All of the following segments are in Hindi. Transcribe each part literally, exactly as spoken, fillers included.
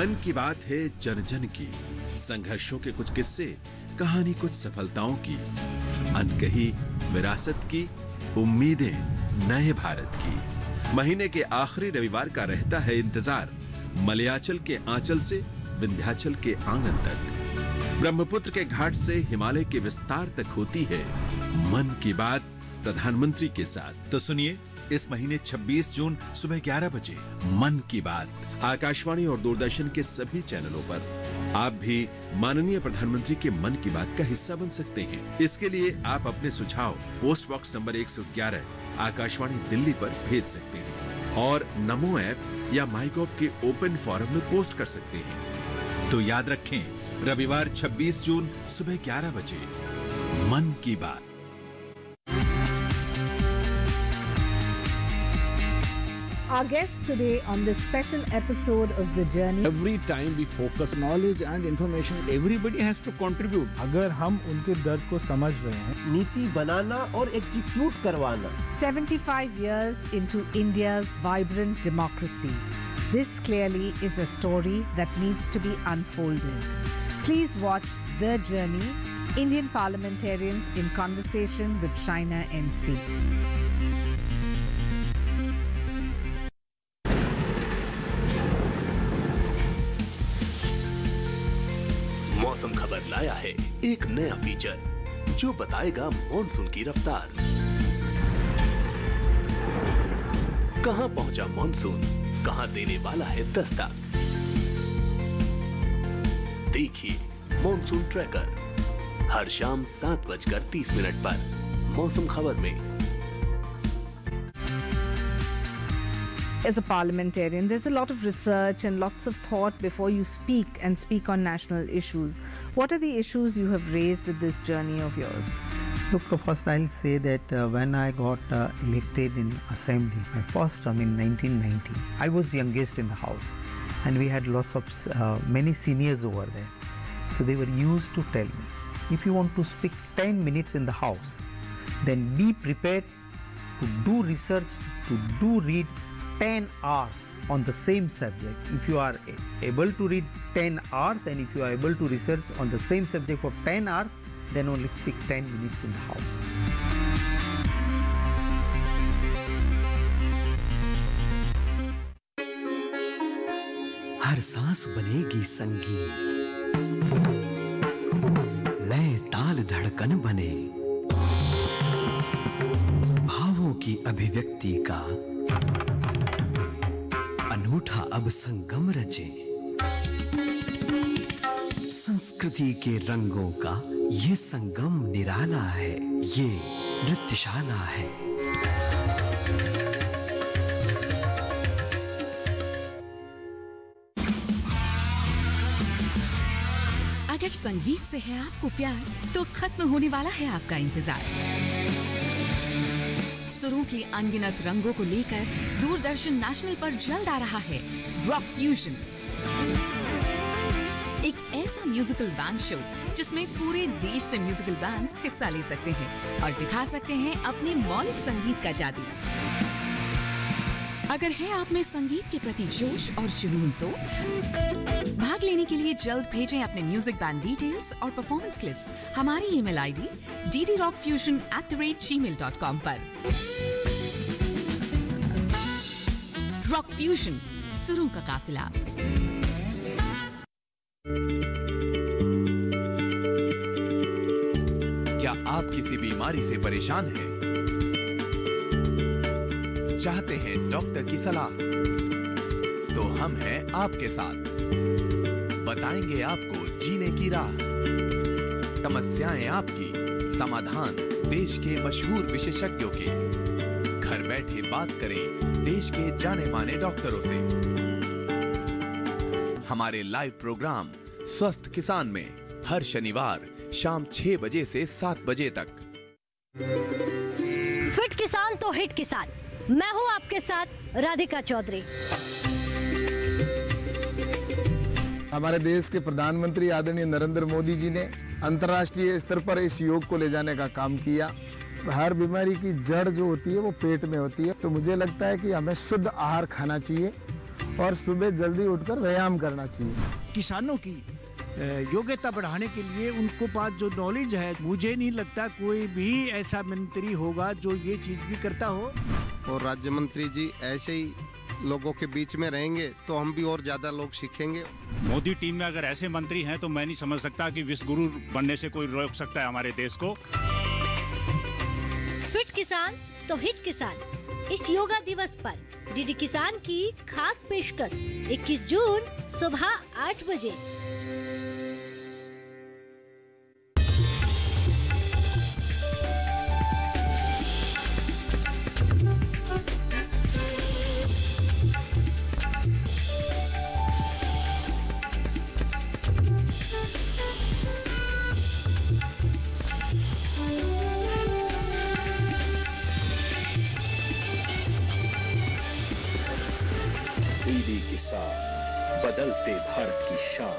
मन की बात है जन जन की, संघर्षों के कुछ किस्से, कहानी कुछ सफलताओं की, अनकही विरासत की, उम्मीदें नए भारत की। महीने के आखिरी रविवार का रहता है इंतजार, मलयाचल के आंचल से विंध्याचल के आंगन तक, ब्रह्मपुत्र के घाट से हिमालय के विस्तार तक होती है मन की बात प्रधानमंत्री के साथ। तो सुनिए इस महीने छब्बीस जून सुबह ग्यारह बजे मन की बात आकाशवाणी और दूरदर्शन के सभी चैनलों पर। आप भी माननीय प्रधानमंत्री के मन की बात का हिस्सा बन सकते हैं। इसके लिए आप अपने सुझाव पोस्ट बॉक्स नंबर एक सौ ग्यारह आकाशवाणी दिल्ली पर भेज सकते हैं और नमो ऐप या माईगॉव के ओपन फोरम में पोस्ट कर सकते हैं। तो याद रखें, रविवार छब्बीस जून सुबह ग्यारह बजे मन की बात। Our guest today on this special episode of The Journey. Every time we focus knowledge and information, everybody has to contribute. अगर हम उनके दर्द को समझ रहे हैं, नीति बनाना और एग्जीक्यूट करवाना। seventy-five years into India's vibrant democracy, this clearly is a story that needs to be unfolded. Please watch The Journey, Indian parliamentarians in conversation with Shaina N C. मौसम खबर लाया है एक नया फीचर जो बताएगा मॉनसून की रफ्तार। कहां पहुंचा मॉनसून, कहां देने वाला है दस्तक। देखिए मॉनसून ट्रैकर हर शाम सात बजकर तीस मिनट पर मौसम खबर में। As a parliamentarian, there's a lot of research and lots of thought before you speak and speak on national issues. What are the issues you have raised in this journey of yours? Look, first I'll say that uh, when I got uh, elected in Assembly, my first term in nineteen ninety, I was youngest in the House, and we had lots of uh, many seniors over there. So they were used to tell me, if you want to speak ten minutes in the House, then be prepared to do research, to do read ten hours on the same subject. If you are able to read ten hours and if you are able to research on the same subject for ten hours, then only speak ten minutes in the House. हर सांस बनेगी संगीत, लय ताल धड़कन बने, भावों की अभिव्यक्ति का अनूठा अब संगम रचे। संस्कृति के रंगों का ये संगम निराला है, ये नृत्यशाला है। अगर संगीत से है आपको प्यार, तो खत्म होने वाला है आपका इंतजार। सुरों की अनगिनत रंगों को लेकर दूरदर्शन नेशनल पर जल्द आ रहा है रॉक फ्यूजन, एक ऐसा म्यूजिकल बैंड शो जिसमें पूरे देश से म्यूजिकल बैंड्स हिस्सा ले सकते हैं और दिखा सकते हैं अपने मौलिक संगीत का जादू। अगर है आप में संगीत के प्रति जोश और जुनून, तो भाग लेने के लिए जल्द भेजें अपने म्यूजिक बैंड डिटेल्स और परफॉर्मेंस क्लिप्स हमारी email ID D D rock fusion at the rate Gmail dot com पर। रॉक फ्यूजन, सुरों का काफिला। क्या आप किसी बीमारी से परेशान हैं? चाहते हैं डॉक्टर की सलाह? तो हम हैं आपके साथ, बताएंगे आपको जीने की राह। समस्याएं आपकी, समाधान देश के मशहूर विशेषज्ञों के। घर बैठे बात करें देश के जाने माने डॉक्टरों से। हमारे लाइव प्रोग्राम स्वस्थ किसान में हर शनिवार शाम छह बजे से सात बजे तक। फिट किसान तो हिट किसान, मैं हूं आपके साथ राधिका चौधरी। हमारे देश के प्रधानमंत्री आदरणीय नरेंद्र मोदी जी ने अंतर्राष्ट्रीय स्तर पर इस योग को ले जाने का काम किया। हर बीमारी की जड़ जो होती है वो पेट में होती है, तो मुझे लगता है कि हमें शुद्ध आहार खाना चाहिए और सुबह जल्दी उठकर व्यायाम करना चाहिए। किसानों की योग्यता बढ़ाने के लिए उनको पास जो नॉलेज है, मुझे नहीं लगता कोई भी ऐसा मंत्री होगा जो ये चीज़ भी करता हो। और राज्य मंत्री जी ऐसे ही लोगों के बीच में रहेंगे तो हम भी और ज़्यादा लोग सीखेंगे। मोदी टीम में अगर ऐसे मंत्री हैं तो मैं नहीं समझ सकता कि विश्व गुरु बनने से कोई रोक सकता है हमारे देश को। फिट किसान तो हिट किसान। इस योगा दिवस पर डीडी किसान की खास पेशकश इक्कीस जून सुबह आठ बजे। डीडी किसान, बदलते भारत की शान।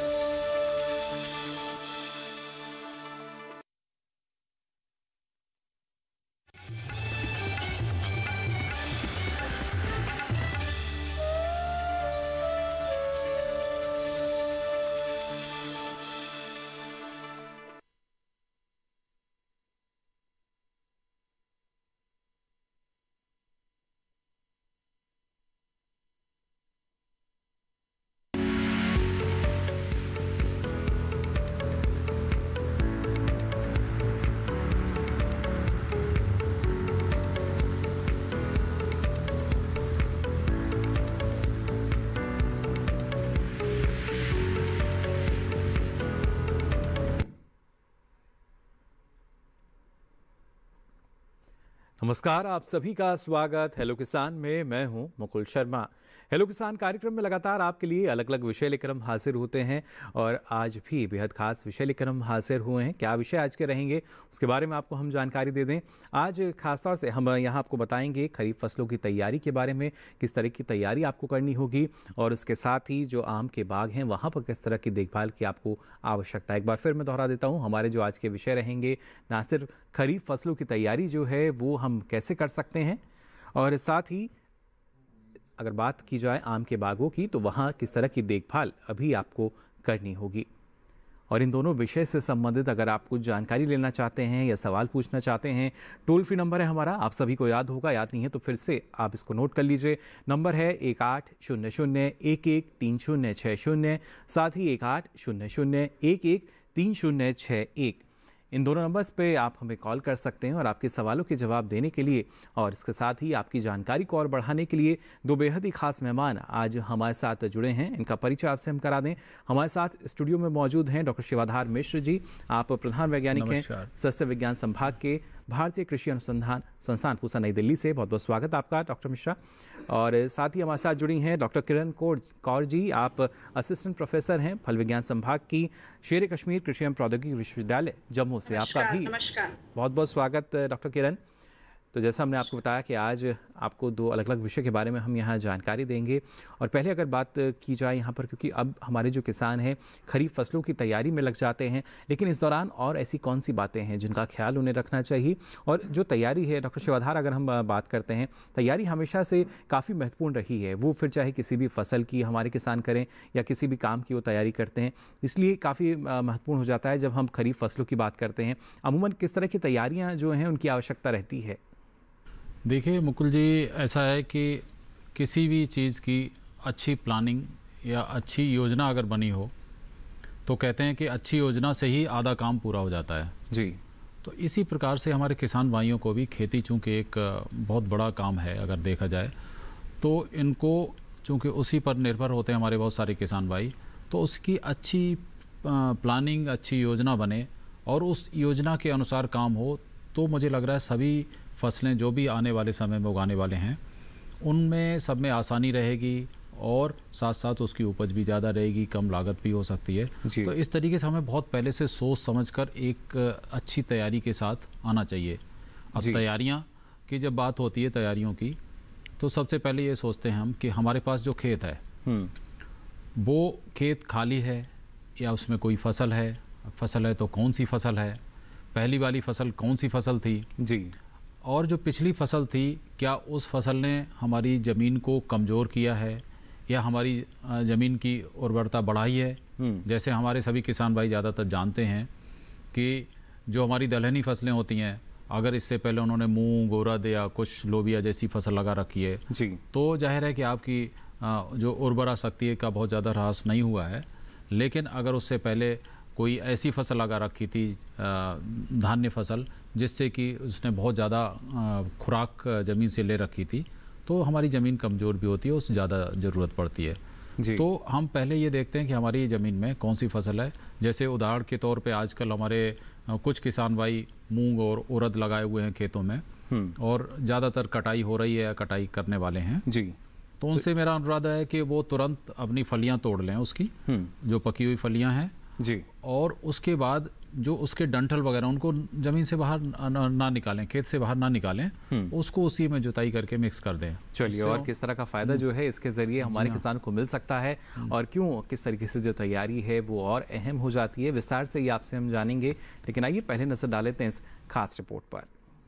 नमस्कार, आप सभी का स्वागत हेलो किसान में। मैं हूं मुकुल शर्मा। हेलो किसान कार्यक्रम में लगातार आपके लिए अलग अलग विषय लेकर हम हाजिर होते हैं और आज भी बेहद खास विषय लेकर हम हाजिर हुए हैं। क्या विषय आज के रहेंगे उसके बारे में आपको हम जानकारी दे दें। आज खासतौर से हम यहाँ आपको बताएंगे खरीफ फसलों की तैयारी के बारे में, किस तरह की तैयारी आपको करनी होगी और उसके साथ ही जो आम के बाग हैं वहाँ पर किस तरह की देखभाल की आपको आवश्यकता है। एक बार फिर मैं दोहरा देता हूँ, हमारे जो आज के विषय रहेंगे ना सिर्फ खरीफ फसलों की तैयारी जो है वो हम कैसे कर सकते हैं और साथ ही अगर बात की जाए आम के बागों की तो वहाँ किस तरह की देखभाल अभी आपको करनी होगी। और इन दोनों विषय से संबंधित अगर आप कुछ जानकारी लेना चाहते हैं या सवाल पूछना चाहते हैं, टोल फ्री नंबर है हमारा, आप सभी को याद होगा, याद नहीं है तो फिर से आप इसको नोट कर लीजिए। नंबर है एक आठ शून्य शून्य एक एक तीन शून्य छः शून्य, साथ ही एक आठ शून्य शून्य एक एक तीन शून्य छः एक। इन दोनों नंबर्स पे आप हमें कॉल कर सकते हैं और आपके सवालों के जवाब देने के लिए और इसके साथ ही आपकी जानकारी को और बढ़ाने के लिए दो बेहद ही खास मेहमान आज हमारे साथ जुड़े हैं। इनका परिचय आपसे हम करा दें। हमारे साथ स्टूडियो में मौजूद हैं डॉक्टर शिवाधार मिश्र जी। आप प्रधान वैज्ञानिक हैं सस्य विज्ञान संभाग के भारतीय कृषि अनुसंधान संस्थान पूसा नई दिल्ली से। बहुत बहुत स्वागत आपका डॉक्टर मिश्रा। और साथ ही हमारे साथ जुड़ी हैं डॉक्टर किरण कौर कौर जी। आप असिस्टेंट प्रोफेसर हैं फल विज्ञान संभाग की शेर कश्मीर कृषि एवं प्रौद्योगिकी विश्वविद्यालय जम्मू से। आपका भी बहुत बहुत स्वागत डॉक्टर किरण। तो जैसा हमने आपको बताया कि आज आपको दो अलग अलग विषय के बारे में हम यहाँ जानकारी देंगे। और पहले अगर बात की जाए यहाँ पर, क्योंकि अब हमारे जो किसान हैं खरीफ फसलों की तैयारी में लग जाते हैं, लेकिन इस दौरान और ऐसी कौन सी बातें हैं जिनका ख्याल उन्हें रखना चाहिए। और जो तैयारी है डॉक्टर शिवाधार, अगर हम बात करते हैं, तैयारी हमेशा से काफ़ी महत्वपूर्ण रही है, वो फिर चाहे किसी भी फसल की हमारे किसान करें या किसी भी काम की वो तैयारी करते हैं, इसलिए काफ़ी महत्वपूर्ण हो जाता है जब हम खरीफ फसलों की बात करते हैं। अमूमन किस तरह की तैयारियाँ जो हैं उनकी आवश्यकता रहती है? देखिए मुकुल जी, ऐसा है कि किसी भी चीज़ की अच्छी प्लानिंग या अच्छी योजना अगर बनी हो तो कहते हैं कि अच्छी योजना से ही आधा काम पूरा हो जाता है जी। तो इसी प्रकार से हमारे किसान भाइयों को भी खेती चूँकि एक बहुत बड़ा काम है अगर देखा जाए, तो इनको चूँकि उसी पर निर्भर होते हैं हमारे बहुत सारे किसान भाई, तो उसकी अच्छी प्लानिंग, अच्छी योजना बने और उस योजना के अनुसार काम हो तो मुझे लग रहा है सभी फसलें जो भी आने वाले समय में उगाने वाले हैं उनमें सब में आसानी रहेगी और साथ साथ उसकी उपज भी ज़्यादा रहेगी, कम लागत भी हो सकती है। तो इस तरीके से हमें बहुत पहले से सोच समझकर एक अच्छी तैयारी के साथ आना चाहिए। अब तैयारियां की जब बात होती है तैयारियों की, तो सबसे पहले ये सोचते हैं हम कि हमारे पास जो खेत है वो खेत खाली है या उसमें कोई फसल है, फसल है तो कौन सी फसल है, पहली वाली फसल कौन सी फसल थी जी, और जो पिछली फसल थी क्या उस फसल ने हमारी ज़मीन को कमज़ोर किया है या हमारी ज़मीन की उर्वरता बढ़ाई है। जैसे हमारे सभी किसान भाई ज़्यादातर जानते हैं कि जो हमारी दलहनी फसलें होती हैं, अगर इससे पहले उन्होंने मूंग, उड़द या कुछ लोबिया जैसी फसल लगा रखी है जी, तो जाहिर है कि आपकी जो उर्वरा शक्ति का बहुत ज़्यादा ह्रास नहीं हुआ है। लेकिन अगर उससे पहले कोई ऐसी फसल लगा रखी थी, धान्य फसल, जिससे कि उसने बहुत ज़्यादा खुराक ज़मीन से ले रखी थी, तो हमारी ज़मीन कमज़ोर भी होती है, उससे ज़्यादा ज़रूरत पड़ती है जी। तो हम पहले ये देखते हैं कि हमारी ज़मीन में कौन सी फसल है। जैसे उदाहरण के तौर पे आजकल हमारे कुछ किसान भाई मूंग और उड़द लगाए हुए हैं खेतों में, और ज़्यादातर कटाई हो रही है या कटाई करने वाले हैं जी। तो उनसे मेरा अनुरोध है कि वो तुरंत अपनी फलियां तोड़ लें, उसकी जो पकी हुई फलियां हैं जी, और उसके बाद जो उसके डंठल वगैरह उनको ज़मीन से बाहर ना, ना निकालें, खेत से बाहर ना निकालें, उसको उसी में जुताई करके मिक्स कर दें। चलिए, और किस तरह का फ़ायदा जो है इसके ज़रिए हमारे किसान को मिल सकता है और क्यों, किस तरीके से जो तैयारी है वो और अहम हो जाती है, विस्तार से ये आपसे हम जानेंगे। लेकिन आइए पहले नज़र डालेते हैं इस खास रिपोर्ट पर।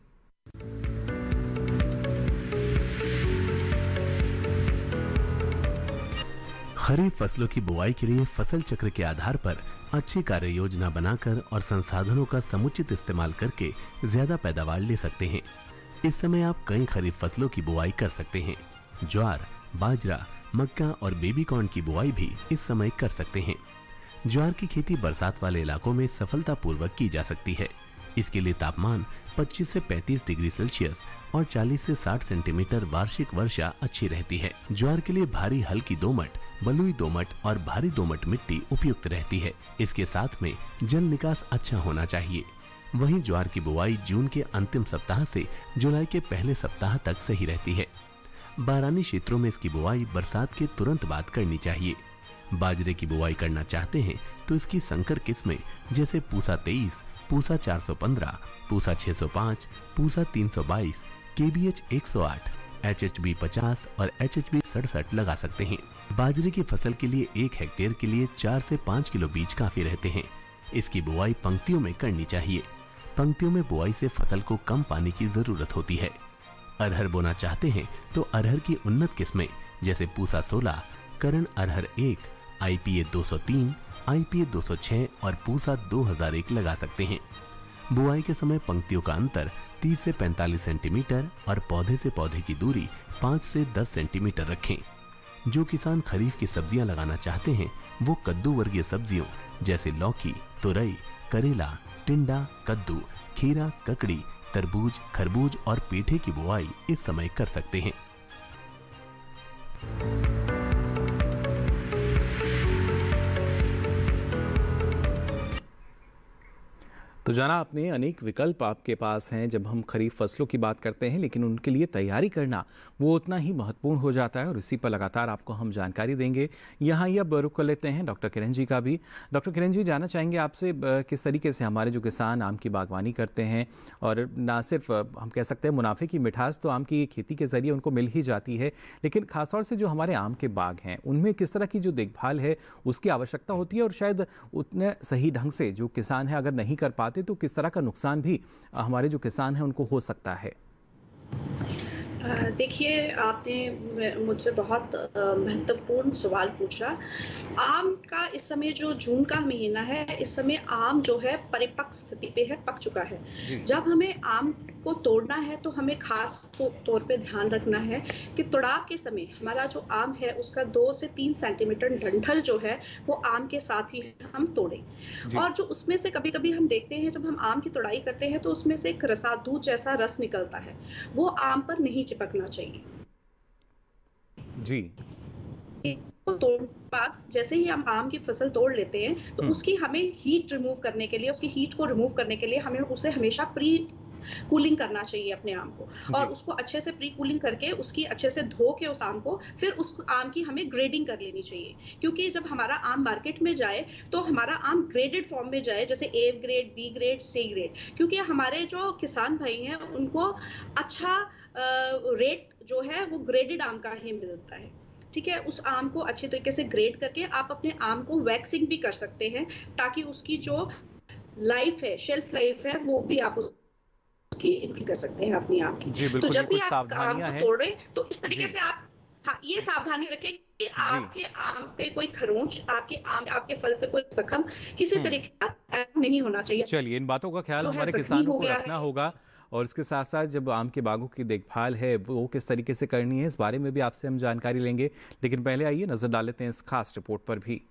खरीफ फसलों की बुआई के लिए फसल चक्र के आधार पर अच्छी कार्य योजना बनाकर और संसाधनों का समुचित इस्तेमाल करके ज्यादा पैदावार ले सकते हैं। इस समय आप कई खरीफ फसलों की बुआई कर सकते हैं। ज्वार, बाजरा, मक्का और बेबी कॉर्न की बुआई भी इस समय कर सकते हैं। ज्वार की खेती बरसात वाले इलाकों में सफलतापूर्वक की जा सकती है। इसके लिए तापमान पच्चीस से पैंतीस डिग्री सेल्सियस और चालीस से साठ सेंटीमीटर वार्षिक वर्षा अच्छी रहती है। ज्वार के लिए भारी हल्की दोमट, बलुई दोमट और भारी दोमट मिट्टी उपयुक्त रहती है। इसके साथ में जल निकास अच्छा होना चाहिए। वहीं ज्वार की बुआई जून के अंतिम सप्ताह से जुलाई के पहले सप्ताह तक सही रहती है। बारानी क्षेत्रों में इसकी बुआई बरसात के तुरंत बाद करनी चाहिए। बाजरे की बुआई करना चाहते हैं तो इसकी संकर किस्में जैसे पूसा तेईस, पूसा चार सौ पंद्रह, पूसा छह सौ पाँच, पूसा तीन सौ बाईस, केबीएच एक सौ आठ, एचएचबी पचास और एचएचबी सड़सठ लगा सकते हैं। बाजरे की फसल के लिए एक हेक्टेयर के लिए चार से पाँच किलो बीज काफी रहते हैं। इसकी बुआई पंक्तियों में करनी चाहिए। पंक्तियों में बुआई से फसल को कम पानी की जरूरत होती है। अरहर बोना चाहते हैं तो अरहर की उन्नत किस्में जैसे पूसा सोलह, करण अरहर एक, आईपीए दो सौ तीन, आईपीए दो सौ छह और पूसा दो हज़ार एक लगा सकते हैं। बुआई के समय पंक्तियों का अंतर तीस से पैंतालीस सेंटीमीटर और पौधे से पौधे की दूरी पाँच से दस सेंटीमीटर रखें। जो किसान खरीफ की सब्जियां लगाना चाहते हैं वो कद्दू वर्गीय सब्जियों जैसे लौकी, तुरई, करेला, टिंडा, कद्दू, खीरा, ककड़ी, तरबूज, खरबूज और पेठे की बुआई इस समय कर सकते हैं। तो जाना आपने, अनेक विकल्प आपके पास हैं जब हम खरीफ फसलों की बात करते हैं, लेकिन उनके लिए तैयारी करना वो उतना ही महत्वपूर्ण हो जाता है और इसी पर लगातार आपको हम जानकारी देंगे। यहाँ ये अब रुख कर लेते हैं डॉक्टर किरण जी का भी। डॉक्टर किरण जी, जानना चाहेंगे आपसे किस तरीके से हमारे जो किसान आम की बागवानी करते हैं, और ना सिर्फ हम कह सकते हैं मुनाफे की मिठास तो आम की खेती के ज़रिए उनको मिल ही जाती है, लेकिन ख़ासतौर से जो हमारे आम के बाग हैं उनमें किस तरह की जो देखभाल है उसकी आवश्यकता होती है, और शायद उतने सही ढंग से जो किसान है अगर नहीं कर पाते तो किस तरह का नुकसान भी हमारे जो किसान हैं उनको हो सकता है। देखिए, आपने मुझसे बहुत महत्वपूर्ण सवाल पूछा। आम का इस समय जो जून का महीना है, इस समय आम जो है परिपक्व स्थिति पे है, पक चुका है। जब हमें आम को तोड़ना है तो हमें खास तौर पे ध्यान रखना है कि तोड़ाव के समय हमारा जो आम है उसका दो से तीन सेंटीमीटर डंठल जो है वो आम के साथ ही हम तोड़ें। और जो उसमें से कभी कभी हम देखते हैं जब हम आम की तोड़ाई करते हैं तो उसमें से एक रसा दूध जैसा रस निकलता है, वो आम पर नहीं चिपकना चाहिए जी। तो तोड़ बाद जैसे ही हम आम की फसल तोड़ लेते हैं तो उसकी हमें हीट रिमूव करने के लिए, उसकी हीट को रिमूव करने के लिए हमें उसे हमेशा प्री कूलिंग करना चाहिए अपने आम को, और उसको अच्छे से प्री कूलिंग करके उसकी अच्छे से धो के उस आम को, फिर उस आम की हमें ग्रेडिंग कर लेनी चाहिए। क्योंकि जब हमारा आम मार्केट में जाए तो हमारा आम ग्रेडेड फॉर्म में जाए, जैसे A grade, B grade, C grade, क्योंकि हमारे जो किसान भाई हैं उनको अच्छा रेट जो है वो ग्रेडेड आम का ही मिलता है। ठीक है, उस आम को अच्छे तरीके से ग्रेड करके आप अपने आम को वैक्सिंग भी कर सकते हैं, ताकि उसकी जो लाइफ है, शेल्फ लाइफ है, वो भी आप उसकी इंक्रीज कर सकते हैं अपनी आम की। जी, तो जब भी आप आम को तोड़ रहे तो इस तरीके से आप हाँ, ये सावधानी रखें कि आपके आम पे कोई खरोंच, आपके आम आपके फल पे कोई जख्म किसी तरीके का नहीं होना चाहिए। चलिए, इन बातों का ख्याल जो है हमारे जख्मी किसानों हो को गया रखना है। होगा और इसके साथ साथ जब आम के बागों की देखभाल है वो किस तरीके से करनी है, इस बारे में भी आपसे हम जानकारी लेंगे। लेकिन पहले आइए नजर डाल लेते हैं इस खास रिपोर्ट पर भी।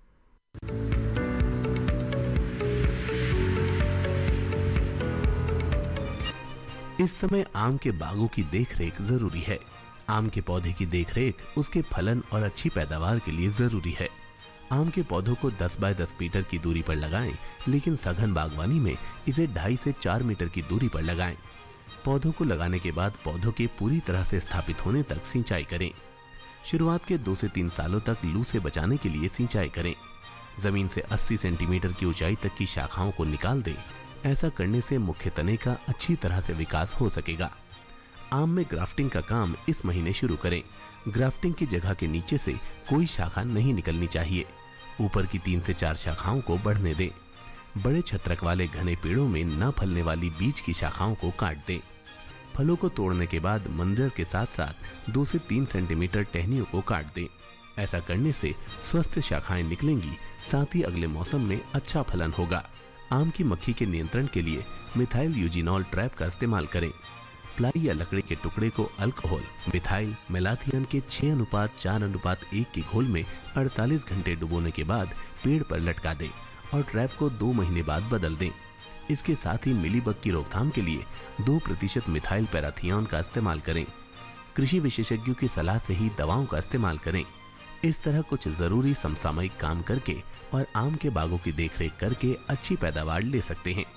इस समय आम के बागों की देखरेख जरूरी है। आम के पौधे की देखरेख उसके फलन और अच्छी पैदावार के लिए जरूरी है। आम के पौधों को दस बाय दस मीटर की दूरी पर लगाएं, लेकिन सघन बागवानी में इसे ढाई से चार मीटर की दूरी पर लगाएं। पौधों को लगाने के बाद पौधों के पूरी तरह से स्थापित होने तक सिंचाई करें। शुरुआत के दो से तीन सालों तक लू से बचाने के लिए सिंचाई करें। जमीन से अस्सी सेंटीमीटर की ऊंचाई तक की शाखाओं को निकाल दें। ऐसा करने से मुख्य तने का अच्छी तरह से विकास हो सकेगा। आम में ग्राफ्टिंग का काम इस महीने शुरू करें। ग्राफ्टिंग की जगह के नीचे से कोई शाखा नहीं निकलनी चाहिए। ऊपर की तीन से चार शाखाओं को बढ़ने दें। बड़े छत्रक वाले घने पेड़ों में न फलने वाली बीज की शाखाओं को काट दें। फलों को तोड़ने के बाद मंजर के साथ साथ दो से तीन सेंटीमीटर टहनियों को काट दें। ऐसा करने से स्वस्थ शाखाएं निकलेंगी, साथ ही अगले मौसम में अच्छा फलन होगा। आम की मक्खी के नियंत्रण के लिए मिथाइल यूजिनॉल ट्रैप का इस्तेमाल करें। प्लाई या लकड़ी के टुकड़े को अल्कोहल, मिथाइल मेलाथियन के छह अनुपात चार अनुपात एक के घोल में अड़तालीस घंटे डुबोने के बाद पेड़ पर लटका दें और ट्रैप को दो महीने बाद बदल दें। इसके साथ ही मिलीबग की रोकथाम के लिए दो प्रतिशत मिथाइल पैराथियन का इस्तेमाल करें। कृषि विशेषज्ञों की सलाह से ही दवाओं का इस्तेमाल करें। इस तरह कुछ जरूरी समसामयिक काम करके और आम के बागों की देखरेख करके अच्छी पैदावार ले सकते हैं।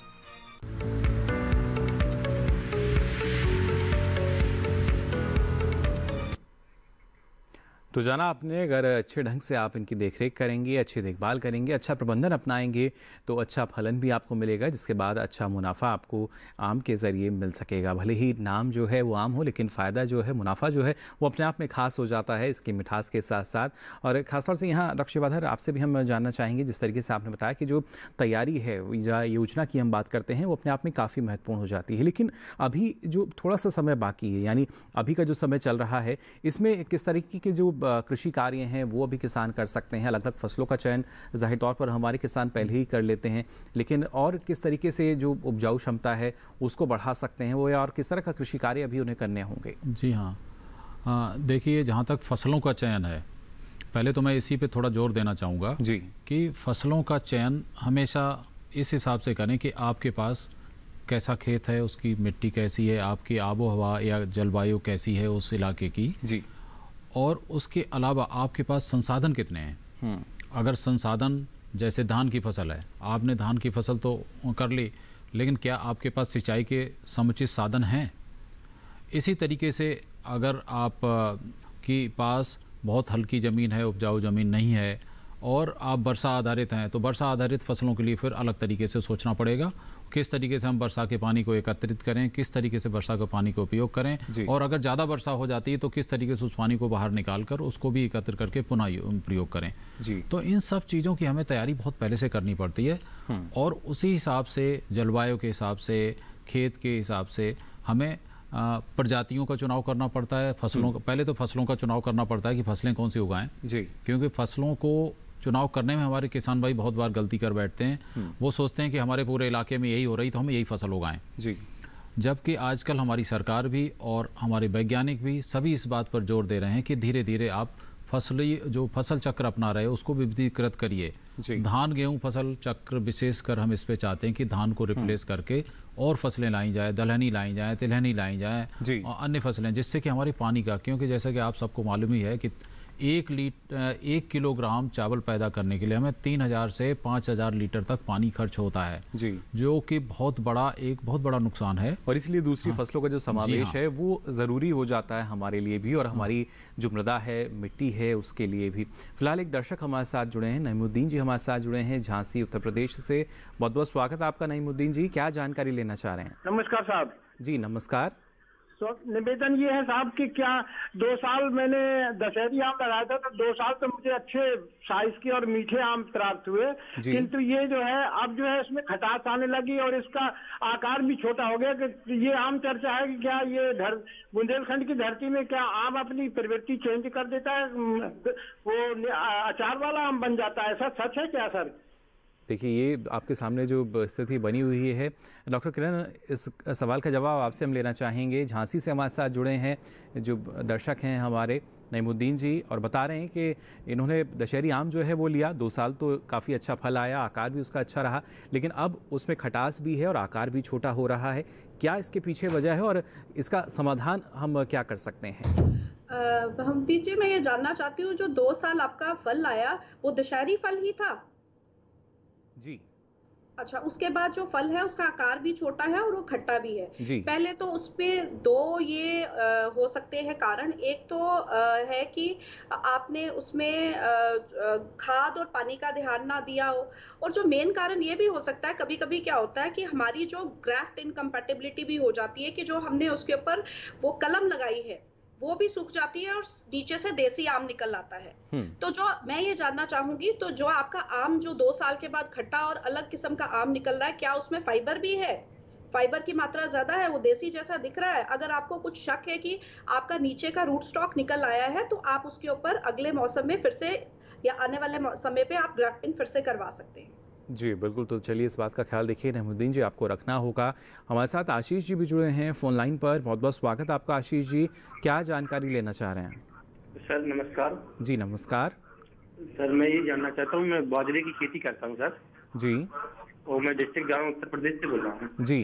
तो जाना आपने, अगर अच्छे ढंग से आप इनकी देखरेख करेंगे, अच्छी देखभाल करेंगे, अच्छा प्रबंधन अपनाएंगे तो अच्छा फलन भी आपको मिलेगा, जिसके बाद अच्छा मुनाफा आपको आम के ज़रिए मिल सकेगा। भले ही नाम जो है वो आम हो, लेकिन फ़ायदा जो है, मुनाफा जो है वो अपने आप में खास हो जाता है इसकी मिठास के साथ साथ। और ख़ासतौर से यहाँ डॉक्टर शिवाधर, आपसे भी हम जानना चाहेंगे, जिस तरीके से आपने बताया कि जो तैयारी है या योजना की हम बात करते हैं वो अपने आप में काफ़ी महत्वपूर्ण हो जाती है, लेकिन अभी जो थोड़ा सा समय बाकी है, यानी अभी का जो समय चल रहा है, इसमें किस तरीके के जो कृषि कार्य हैं वो अभी किसान कर सकते हैं? अलग अलग फसलों का चयन जाहिर तौर पर हमारे किसान पहले ही कर लेते हैं, लेकिन और किस तरीके से जो उपजाऊ क्षमता है उसको बढ़ा सकते हैं वो, या और किस तरह का कृषि कार्य अभी उन्हें करने होंगे? जी हाँ, देखिए, जहाँ तक फसलों का चयन है, पहले तो मैं इसी पे थोड़ा जोर देना चाहूँगा जी कि फसलों का चयन हमेशा इस हिसाब से करें कि आपके पास कैसा खेत है, उसकी मिट्टी कैसी है, आपकी आबो हवा या जलवायु कैसी है उस इलाके की जी, और उसके अलावा आपके पास संसाधन कितने हैं। अगर संसाधन, जैसे धान की फसल है, आपने धान की फसल तो कर ली, लेकिन क्या आपके पास सिंचाई के समुचित साधन हैं? इसी तरीके से अगर आप के पास बहुत हल्की ज़मीन है, उपजाऊ ज़मीन नहीं है और आप वर्षा आधारित हैं, तो वर्षा आधारित फसलों के लिए फिर अलग तरीके से सोचना पड़ेगा, किस तरीके से हम वर्षा के पानी को एकत्रित करें, किस तरीके से वर्षा के पानी का उपयोग करें, और अगर ज़्यादा वर्षा हो जाती है तो किस तरीके से उस पानी को बाहर निकाल कर उसको भी एकत्र करके पुनः प्रयोग करें जी। तो इन सब चीज़ों की हमें तैयारी बहुत पहले से करनी पड़ती है और उसी हिसाब से, जलवायु के हिसाब से, खेत के हिसाब से हमें प्रजातियों का चुनाव करना पड़ता है। फसलों का पहले तो फसलों का चुनाव करना पड़ता है कि फसलें कौन सी उगाएं जी, क्योंकि फसलों को चुनाव करने में हमारे किसान भाई बहुत बार गलती कर बैठते हैं। वो सोचते हैं कि हमारे पूरे इलाके में यही हो रही तो हम यही फसल उगाएं जी, जबकि आजकल हमारी सरकार भी और हमारे वैज्ञानिक भी सभी इस बात पर जोर दे रहे हैं कि धीरे धीरे आप फसली जो फसल चक्र अपना रहे हो उसको विविधीकृत करिए। धान गेहूं फसल चक्र विशेषकर हम इस पे चाहते हैं कि धान को रिप्लेस करके और फसलें लाई जाए, दलहनी लाई जाए, तिलहनी लाई जाए और अन्य फसलें, जिससे कि हमारी पानी का, क्योंकि जैसा कि आप सबको मालूम ही है कि एक लीटर एक किलोग्राम चावल पैदा करने के लिए हमें तीन हजार से पाँच हजार लीटर तक पानी खर्च होता है जी, जो कि बहुत बड़ा एक बहुत बड़ा नुकसान है। और इसलिए दूसरी हाँ, फसलों का जो समावेश हाँ, है वो ज़रूरी हो जाता है हमारे लिए भी और हमारी जो मृदा है, मिट्टी है, उसके लिए भी। फिलहाल एक दर्शक हमारे साथ जुड़े हैं, नईमुद्दीन जी हमारे साथ जुड़े हैं झांसी उत्तर प्रदेश से। बहुत बहुत स्वागत आपका नईमुद्दीन जी, क्या जानकारी लेना चाह रहे हैं? नमस्कार साहब। जी नमस्कार। तो निवेदन ये है साहब कि क्या दो साल मैंने दशहरी आम लगाया था तो दो साल तो मुझे अच्छे साइज के और मीठे आम प्राप्त हुए, किंतु ये जो है अब जो है इसमें खटास आने लगी और इसका आकार भी छोटा हो गया। कि ये आम चर्चा है कि क्या ये धर बुंदेलखंड की धरती में क्या आम अपनी प्रवृत्ति चेंज कर देता है, वो अचार वाला आम बन जाता है, ऐसा सच है क्या सर? देखिए, ये आपके सामने जो स्थिति बनी हुई है, डॉक्टर किरण, इस सवाल का जवाब आपसे हम लेना चाहेंगे। झांसी से हमारे साथ जुड़े हैं जो दर्शक हैं हमारे, नईमुद्दीन जी, और बता रहे हैं कि इन्होंने दशहरी आम जो है वो लिया, दो साल तो काफ़ी अच्छा फल आया, आकार भी उसका अच्छा रहा, लेकिन अब उसमें खटास भी है और आकार भी छोटा हो रहा है। क्या इसके पीछे वजह है और इसका समाधान हम क्या कर सकते हैं? हम दीजिए, मैं ये जानना चाहती हूँ, जो दो साल आपका फल आया वो दशहरी फल ही था? जी। अच्छा, उसके बाद जो फल है उसका आकार भी छोटा है और वो खट्टा भी है जी। पहले तो उसमें दो ये आ, हो सकते हैं कारण। एक तो आ, है कि आपने उसमें आ, आ, खाद और पानी का ध्यान ना दिया हो, और जो मेन कारण ये भी हो सकता है, कभी कभी क्या होता है कि हमारी जो ग्राफ्ट इनकम्पैटिबिलिटी भी हो जाती है कि जो हमने उसके ऊपर वो कलम लगाई है वो भी सूख जाती है और नीचे से देसी आम निकल आता है। तो जो मैं ये जानना चाहूंगी, तो जो आपका आम जो दो साल के बाद खट्टा और अलग किस्म का आम निकल रहा है, क्या उसमें फाइबर भी है? फाइबर की मात्रा ज्यादा है, वो देसी जैसा दिख रहा है? अगर आपको कुछ शक है कि आपका नीचे का रूट स्टॉक निकल आया है, तो आप उसके ऊपर अगले मौसम में फिर से या आने वाले समय पे आप ग्राफ्टिंग फिर से करवा सकते हैं। जी बिल्कुल, तो चलिए इस बात का ख्याल देखिए नईमुद्दीन जी, आपको रखना होगा। हमारे साथ आशीष जी भी जुड़े हैं फ़ोन लाइन पर, बहुत बहुत स्वागत आपका आशीष जी, क्या जानकारी लेना चाह रहे हैं? सर नमस्कार। जी नमस्कार सर, मैं ये जानना चाहता हूँ, मैं बाजरे की खेती करता हूँ सर। जी। और मैं डिस्ट्रिक्ट जाऊँ उत्तर प्रदेश से बोल रहा हूँ। जी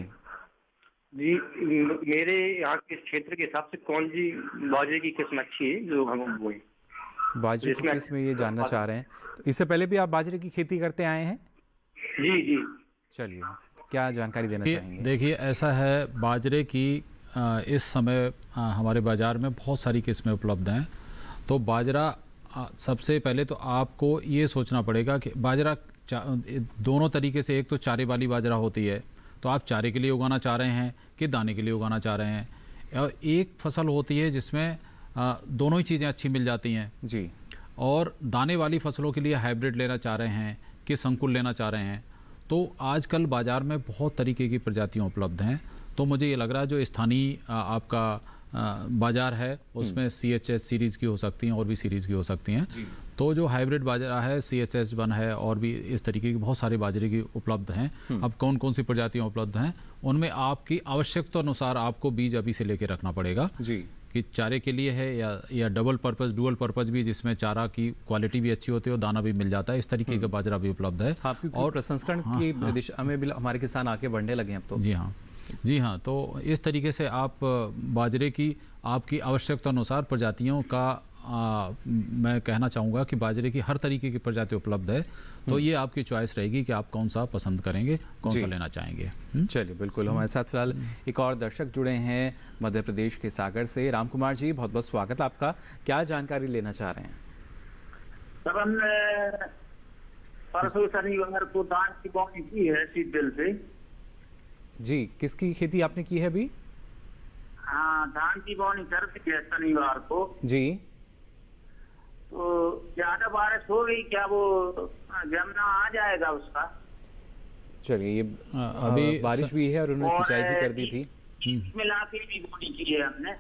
जी, मेरे यहाँ के क्षेत्र के हिसाब से कौन सी बाजरे की किस्म अच्छी है जो हम बोए? बाजरे की किस्म ये जानना चाह रहे हैं, तो इससे पहले भी आप बाजरे की खेती करते आए हैं? जी जी। चलिए, क्या जानकारी देना चाहेंगे? देखिए, ऐसा है, बाजरे की इस समय हमारे बाज़ार में बहुत सारी किस्में उपलब्ध हैं। तो बाजरा, सबसे पहले तो आपको ये सोचना पड़ेगा कि बाजरा दोनों तरीके से, एक तो चारे वाली बाजरा होती है, तो आप चारे के लिए उगाना चाह रहे हैं कि दाने के लिए उगाना चाह रहे हैं, और एक फसल होती है जिसमें दोनों ही चीज़ें अच्छी मिल जाती हैं जी। और दाने वाली फसलों के लिए हाइब्रिड लेना चाह रहे हैं कि संकुल लेना चाह रहे हैं, तो आजकल बाज़ार में बहुत तरीके की प्रजातियां उपलब्ध हैं। तो मुझे ये लग रहा है जो स्थानीय आपका बाज़ार है उसमें सी एच एस सीरीज़ की हो सकती हैं और भी सीरीज़ की हो सकती हैं। तो जो हाइब्रिड बाजरा है, सी एच एस वन है, और भी इस तरीके की बहुत सारे बाजरे की उपलब्ध हैं। अब कौन कौन सी प्रजातियाँ उपलब्ध हैं, उनमें आपकी आवश्यकता अनुसार आपको बीज अभी से लेके रखना पड़ेगा जी, कि चारे के लिए है या या डबल पर्पस, डुअल पर्पस भी, जिसमें चारा की क्वालिटी भी अच्छी होती है और दाना भी मिल जाता है, इस तरीके का बाजरा भी उपलब्ध है। हाँ, और प्रसंस्करण हाँ, की हाँ, दिशा में भी हमारे किसान आगे बढ़ने लगे हैं अब तो। जी हाँ जी हाँ तो इस तरीके से आप बाजरे की आपकी आवश्यकता अनुसार प्रजातियों का आ, मैं कहना चाहूँगा कि बाजरे की हर तरीके की प्रजाति उपलब्ध है। तो ये आपकी चॉइस रहेगी कि आप कौन सा पसंद करेंगे, कौन सा लेना चाहेंगे। चलिए बिल्कुल, हमारे साथ फिलहाल एक और दर्शक जुड़े हैं मध्य प्रदेश के सागर से। राम कुमार जी, बहुत बहुत स्वागत आपका, क्या जानकारी लेना चाह रहे हैं? सर, हमने परसों शनिवार को धान की बोनी की है सीडबेल से। जी, किसकी खेती आपने की है अभी? हाँ, धान की बोनी कर दी है शनिवार को जी। तो ज्यादा बारिश हो गई क्या, वो जमना आ जाएगा उसका? चलिए, ये अभी बारिश भी है और उन्होंने सिंचाई भी कर दी थी, मिला के भी बोनी की है हमने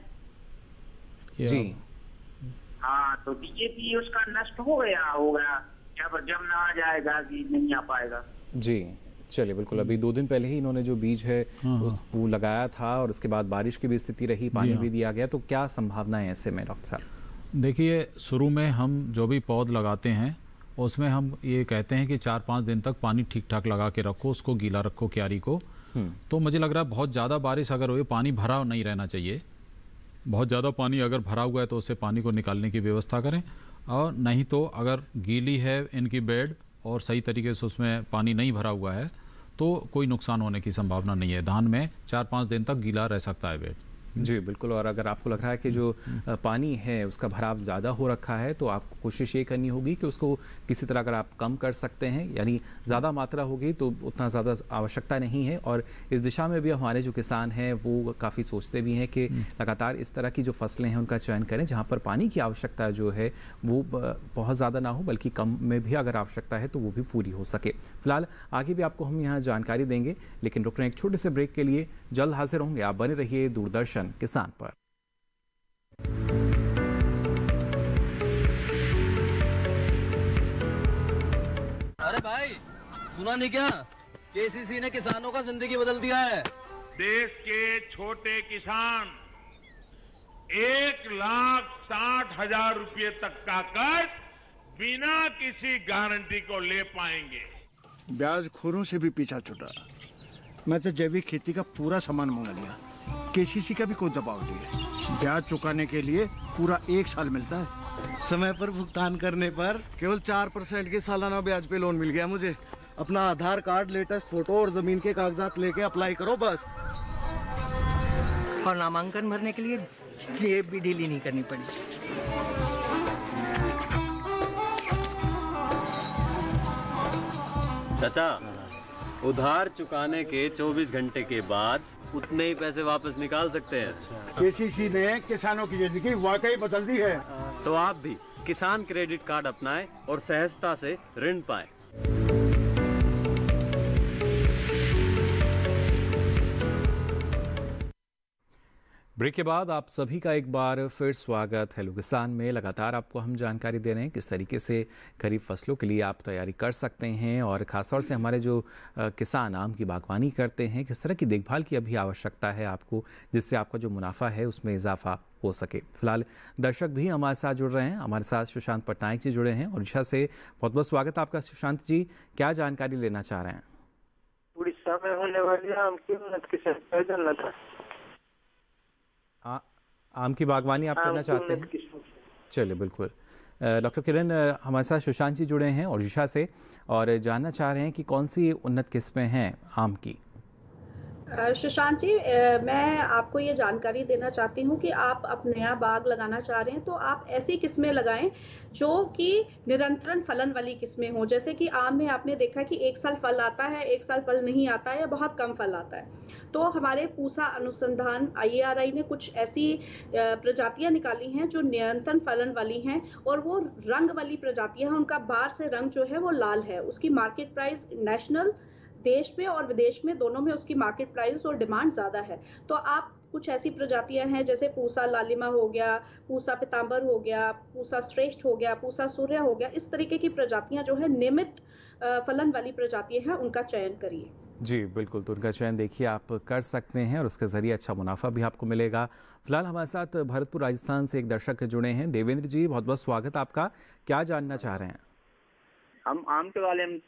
जी। हाँ, तो डीएपी उसका नष्ट हो गया होगा, जब जमना आ जाएगा कि नहीं आ पाएगा? जी चलिए बिल्कुल, अभी दो दिन पहले ही इन्होंने जो बीज है वो लगाया था और उसके बाद बारिश की भी स्थिति रही, पानी भी दिया गया, तो क्या संभावना है ऐसे में डॉक्टर साहब? देखिए, शुरू में हम जो भी पौध लगाते हैं उसमें हम ये कहते हैं कि चार पाँच दिन तक पानी ठीक ठाक लगा के रखो, उसको गीला रखो क्यारी को। तो मुझे लग रहा है बहुत ज़्यादा बारिश अगर हुई, पानी भरा नहीं रहना चाहिए। बहुत ज़्यादा पानी अगर भरा हुआ है तो उससे पानी को निकालने की व्यवस्था करें, और नहीं तो अगर गीली है इनकी बेड और सही तरीके से उसमें पानी नहीं भरा हुआ है तो कोई नुकसान होने की संभावना नहीं है। धान में चार पाँच दिन तक गीला रह सकता है बेड। जी बिल्कुल। और अगर आपको लग रहा है कि जो पानी है उसका भराव ज़्यादा हो रखा है तो आपको कोशिश ये करनी होगी कि उसको किसी तरह अगर आप कम कर सकते हैं, यानी ज़्यादा मात्रा होगी तो उतना ज़्यादा आवश्यकता नहीं है। और इस दिशा में भी हमारे जो किसान हैं वो काफ़ी सोचते भी हैं कि लगातार इस तरह की जो फसलें हैं उनका चयन करें जहाँ पर पानी की आवश्यकता जो है वो बहुत ज़्यादा ना हो, बल्कि कम में भी अगर आवश्यकता है तो वो भी पूरी हो सके। फिलहाल आगे भी आपको हम यहाँ जानकारी देंगे, लेकिन रुक रहे हैं एक छोटे से ब्रेक के लिए। जल्द हाजिर होंगे, आप बने रहिए दूरदर्शन किसान पर। अरे भाई सुना नहीं क्या, केसीसी ने किसानों का जिंदगी बदल दिया है। देश के छोटे किसान एक लाख साठ हजार रुपये तक का कर्ज बिना किसी गारंटी को ले पाएंगे। ब्याज खोरों से भी पीछा छुटा। मैं तो जैविक खेती का पूरा सामान मंगा लिया, केसीसी का भी कोई दबाव नहीं है। ब्याज चुकाने के लिए पूरा एक साल मिलता है। समय पर भुगतान करने पर केवल चार परसेंट के सालाना ब्याज पे लोन मिल गया मुझे। अपना आधार कार्ड, लेटेस्ट फोटो और जमीन के कागजात लेके अप्लाई करो बस। और नामांकन भरने के लिए जेब भी ढीली नहीं करनी पड़ी। चाचा, उधार चुकाने के चौबीस घंटे के बाद उतने ही पैसे वापस निकाल सकते हैं। केसीसी ने किसानों की जिंदगी वाकई बदल दी है। तो आप भी किसान क्रेडिट कार्ड अपनाएं और सहजता से ऋण पाएं। ब्रेक के बाद आप सभी का एक बार फिर स्वागत हेलो किसान में। लगातार आपको हम जानकारी दे रहे हैं किस तरीके से खरीफ फसलों के लिए आप तैयारी कर सकते हैं, और ख़ासतौर से हमारे जो किसान आम की बागवानी करते हैं किस तरह की देखभाल की अभी आवश्यकता है आपको, जिससे आपका जो मुनाफा है उसमें इजाफा हो सके। फिलहाल दर्शक भी हमारे साथ जुड़ रहे हैं। हमारे साथ सुशांत पटनायक जी जुड़े हैं ओडिशा से। बहुत बहुत स्वागत आपका सुशांत जी, क्या जानकारी लेना चाह रहे हैं? उड़ीसा में होने वाली आम की उन्नत किस्म जानना था। आ, आम की बागवानी आप करना चाहते हैं? चलिए बिल्कुल। डॉक्टर किरण हमारे साथ सुशांत जी जुड़े हैं ओडिशा से और जानना चाह रहे हैं कि कौन सी उन्नत किस्में हैं आम की। सुशांत जी, मैं आपको ये जानकारी देना चाहती हूँ कि आप अब नया बाग लगाना चाह रहे हैं तो आप ऐसी किस्में लगाएं जो कि निरंतरण फलन वाली किस्में हों। जैसे कि आम में आपने देखा कि एक साल फल आता है, एक साल फल नहीं आता है या बहुत कम फल आता है। तो हमारे पूसा अनुसंधान आई ए आर आई ने कुछ ऐसी प्रजातियां निकाली हैं जो निरंतर फलन वाली हैं और वो रंग वाली प्रजातियां हैं। उनका बाहर से रंग जो है वो लाल है। उसकी मार्केट प्राइस नेशनल, देश में और विदेश में दोनों में उसकी मार्केट प्राइस और डिमांड ज़्यादा है। तो आप कुछ ऐसी प्रजातियां हैं जैसे पूसा लालिमा हो गया, पूसा पीताम्बर हो गया, पूसा श्रेष्ठ हो गया, पूसा सूर्य हो गया, इस तरीके की प्रजातियां जो है नियमित फलन वाली प्रजातियां हैं, उनका चयन करिए। जी बिल्कुल, तो उनका चयन देखिए आप कर सकते हैं और उसके ज़रिए अच्छा मुनाफा भी आपको मिलेगा। फिलहाल हमारे साथ भरतपुर राजस्थान से एक दर्शक जुड़े हैं। देवेंद्र जी, बहुत बहुत स्वागत आपका। क्या जानना चाह रहे हैं? हम आम के बारे में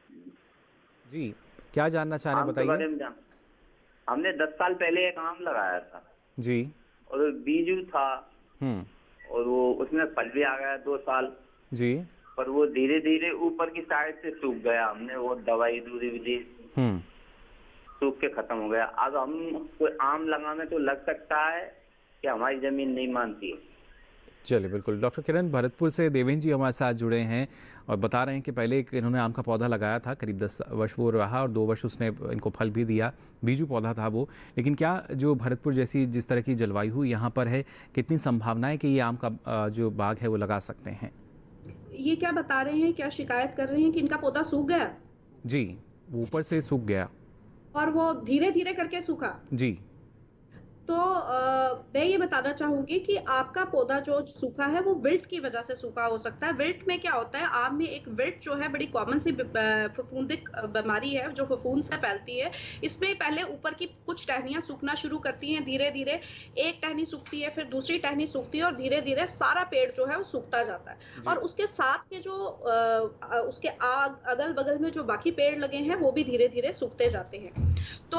जी क्या जानना चाह रहे हैं बताइए। हमने दस साल पहले एक आम लगाया था जी, और बीजू था हम्म और वो उसमें फल भी आ गया दो साल जी, पर वो धीरे धीरे ऊपर की साइड से सूख गया। हमने वो दवाई दूरी विधि हम्म सूख के खत्म हो गया। अब हम कोई आम लगाने तो लग सकता है कि हमारी जमीन नहीं मानती है। चलिए बिल्कुल। डॉक्टर किरण, भरतपुर से देवेंद्र जी हमारे साथ जुड़े हैं और बता रहे हैं कि पहले एक इन्होंने आम का पौधा लगाया था, करीब दस वर्ष वो रहा और दो वर्ष उसने इनको फल भी दिया, बीजू पौधा था वो। लेकिन क्या जो भरतपुर जैसी जिस तरह की जलवायु यहाँ पर है, कितनी संभावनाएं कि ये आम का जो बाग है वो लगा सकते हैं? ये क्या बता रहे हैं, क्या शिकायत कर रहे हैं कि इनका पौधा सूख गया? जी, वो ऊपर से सूख गया और वो धीरे धीरे करके सूखा। जी, तो आ, मैं ये बताना चाहूंगी कि आपका पौधा जो सूखा है वो विल्ट की वजह से सूखा हो सकता है। विल्ट में क्या होता है, आम में एक विल्ट जो है बड़ी कॉमन सी फफूंदिक बीमारी है जो फफूंद से फैलती है। इसमें पहले ऊपर की कुछ टहनियां सूखना शुरू करती हैं, धीरे धीरे एक टहनी सूखती है, फिर दूसरी टहनी सूखती है और धीरे धीरे सारा पेड़ जो है वो सूखता जाता है। और उसके साथ के जो आ, उसके आग अगल बगल में जो बाकी पेड़ लगे हैं वो भी धीरे धीरे सूखते जाते हैं। तो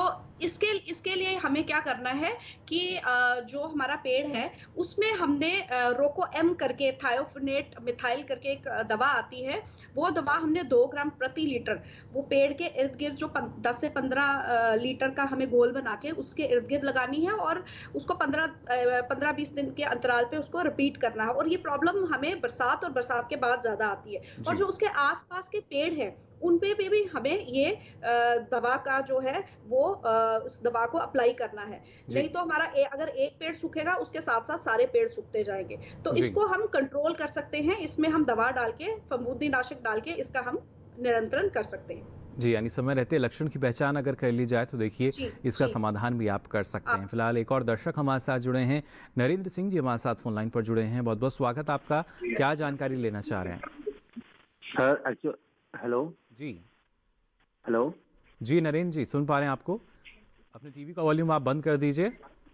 इसके इसके लिए हमें क्या करना है कि जो हमारा पेड़ है उसमें हमने रोको एम करके थायोफिनेट मिथाइल करके एक दवा आती है, वो दवा हमने दो ग्राम प्रति लीटर वो पेड़ के इर्द गिर्द जो दस से पंद्रह लीटर का हमें घोल बना के उसके इर्द गिर्द लगानी है और उसको पंद्रह पंद्रह बीस दिन के अंतराल पे उसको रिपीट करना है। और ये प्रॉब्लम हमें बरसात और बरसात के बाद ज्यादा आती है। और जो उसके आसपास के पेड़ हैं उन पे भी, भी हमें ये दवा का जो है वो उस दवा को अप्लाई करना है, नहीं तो हमारा ए, अगर एक पेड़ सूखेगा उसके साथ साथ सारे पेड़ सूखते जाएंगे। तो इसको हम कंट्रोल कर सकते हैं, इसमें हम दवा डाल के फफूंदीनाशक डाल के इसका हम नियंत्रण कर सकते हैं। जी, यानी समय रहते लक्षण की पहचान अगर कर ली जाए तो देखिए इसका समाधान भी आप कर सकते हैं। फिलहाल एक और दर्शक हमारे साथ जुड़े हैं, नरेंद्र सिंह जी हमारे साथ फोन लाइन पर जुड़े हैं। बहुत बहुत स्वागत आपका, क्या जानकारी लेना चाह रहे हैं सर? एक्चुअली हेलो जी, हेलो जी नरेंद्र जी, सुन पा रहे हैं आपको? अपने टीवी का वॉल्यूम आप बंद कर दीजिए।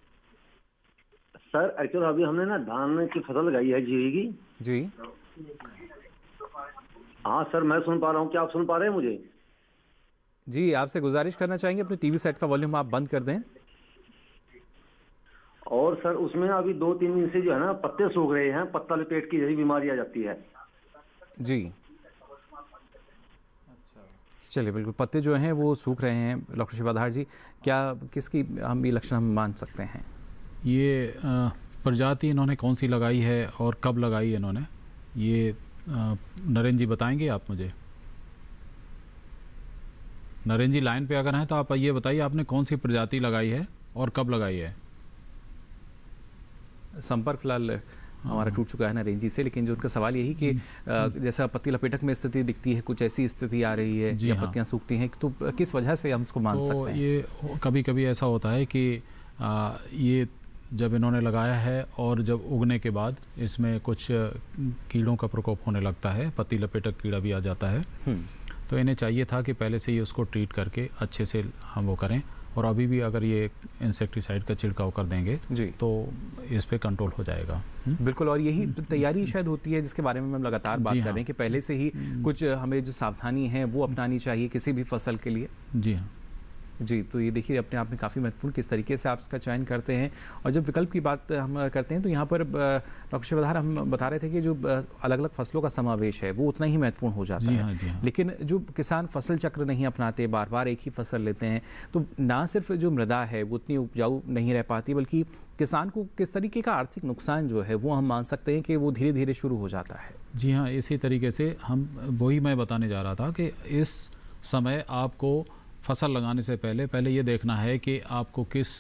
सर एक्चुअली अभी हमने ना धान की फसल लगाई है जीरी की। जी हाँ सर, मैं सुन पा रहा हूँ, क्या आप सुन पा रहे हैं मुझे? जी, आपसे गुजारिश करना चाहेंगे अपने टीवी सेट का वॉल्यूम आप बंद कर दें। और सर उसमें अभी दो तीन दिन से जो है ना पत्ते सूख रहे हैं, पत्ता लपेट की जैसी बीमारी आ जाती है। जी चलिए, बिल्कुल पत्ते जो हैं वो सूख रहे हैं। डॉक्टर शिवाधार जी, क्या किसकी हम ये लक्षण हम मान सकते हैं? ये प्रजाति इन्होंने कौन सी लगाई है और कब लगाई है इन्होंने, ये नरेंद्र जी बताएंगे आप मुझे? नरेंद्र जी लाइन पे अगर हैं तो आप ये बताइए आपने कौन सी प्रजाति लगाई है और कब लगाई है? संपर्क फिलहाल हमारा टूट चुका है नरेंद्र जी से, लेकिन जो उनका सवाल यही कि जैसा पत्ती लपेटक में स्थिति दिखती है, कुछ ऐसी स्थिति आ रही है या पत्तियां सूखती हैं, तो किस वजह से हम इसको मान तो सकते हैं? ये कभी कभी ऐसा होता है कि आ, ये जब इन्होंने लगाया है और जब उगने के बाद इसमें कुछ कीड़ों का प्रकोप होने लगता है, पत्ती लपेटक कीड़ा भी आ जाता है, तो इन्हें चाहिए था कि पहले से ही उसको ट्रीट करके अच्छे से हम वो करें। और अभी भी अगर ये इंसेक्टिसाइड का छिड़काव कर देंगे जी तो इस पे कंट्रोल हो जाएगा। बिल्कुल, और यही तैयारी शायद होती है जिसके बारे में हम लगातार बात कर रहे हैं कि पहले से ही कुछ हमें जो सावधानी है वो अपनानी चाहिए किसी भी फसल के लिए। जी हाँ जी, तो ये देखिए अपने आप में काफ़ी महत्वपूर्ण किस तरीके से आप इसका चयन करते हैं। और जब विकल्प की बात हम करते हैं तो यहाँ पर डॉक्टर शिवधार हम बता रहे थे कि जो अलग अलग फसलों का समावेश है वो उतना ही महत्वपूर्ण हो जाता जी है। हाँ, जी हाँ। लेकिन जो किसान फसल चक्र नहीं अपनाते, बार बार एक ही फसल लेते हैं, तो ना सिर्फ जो मृदा है वो उतनी उपजाऊ नहीं रह पाती, बल्कि किसान को किस तरीके का आर्थिक नुकसान जो है वो हम मान सकते हैं कि वो धीरे धीरे शुरू हो जाता है। जी हाँ, इसी तरीके से हम वही मैं बताने जा रहा था कि इस समय आपको फसल लगाने से पहले पहले ये देखना है कि आपको किस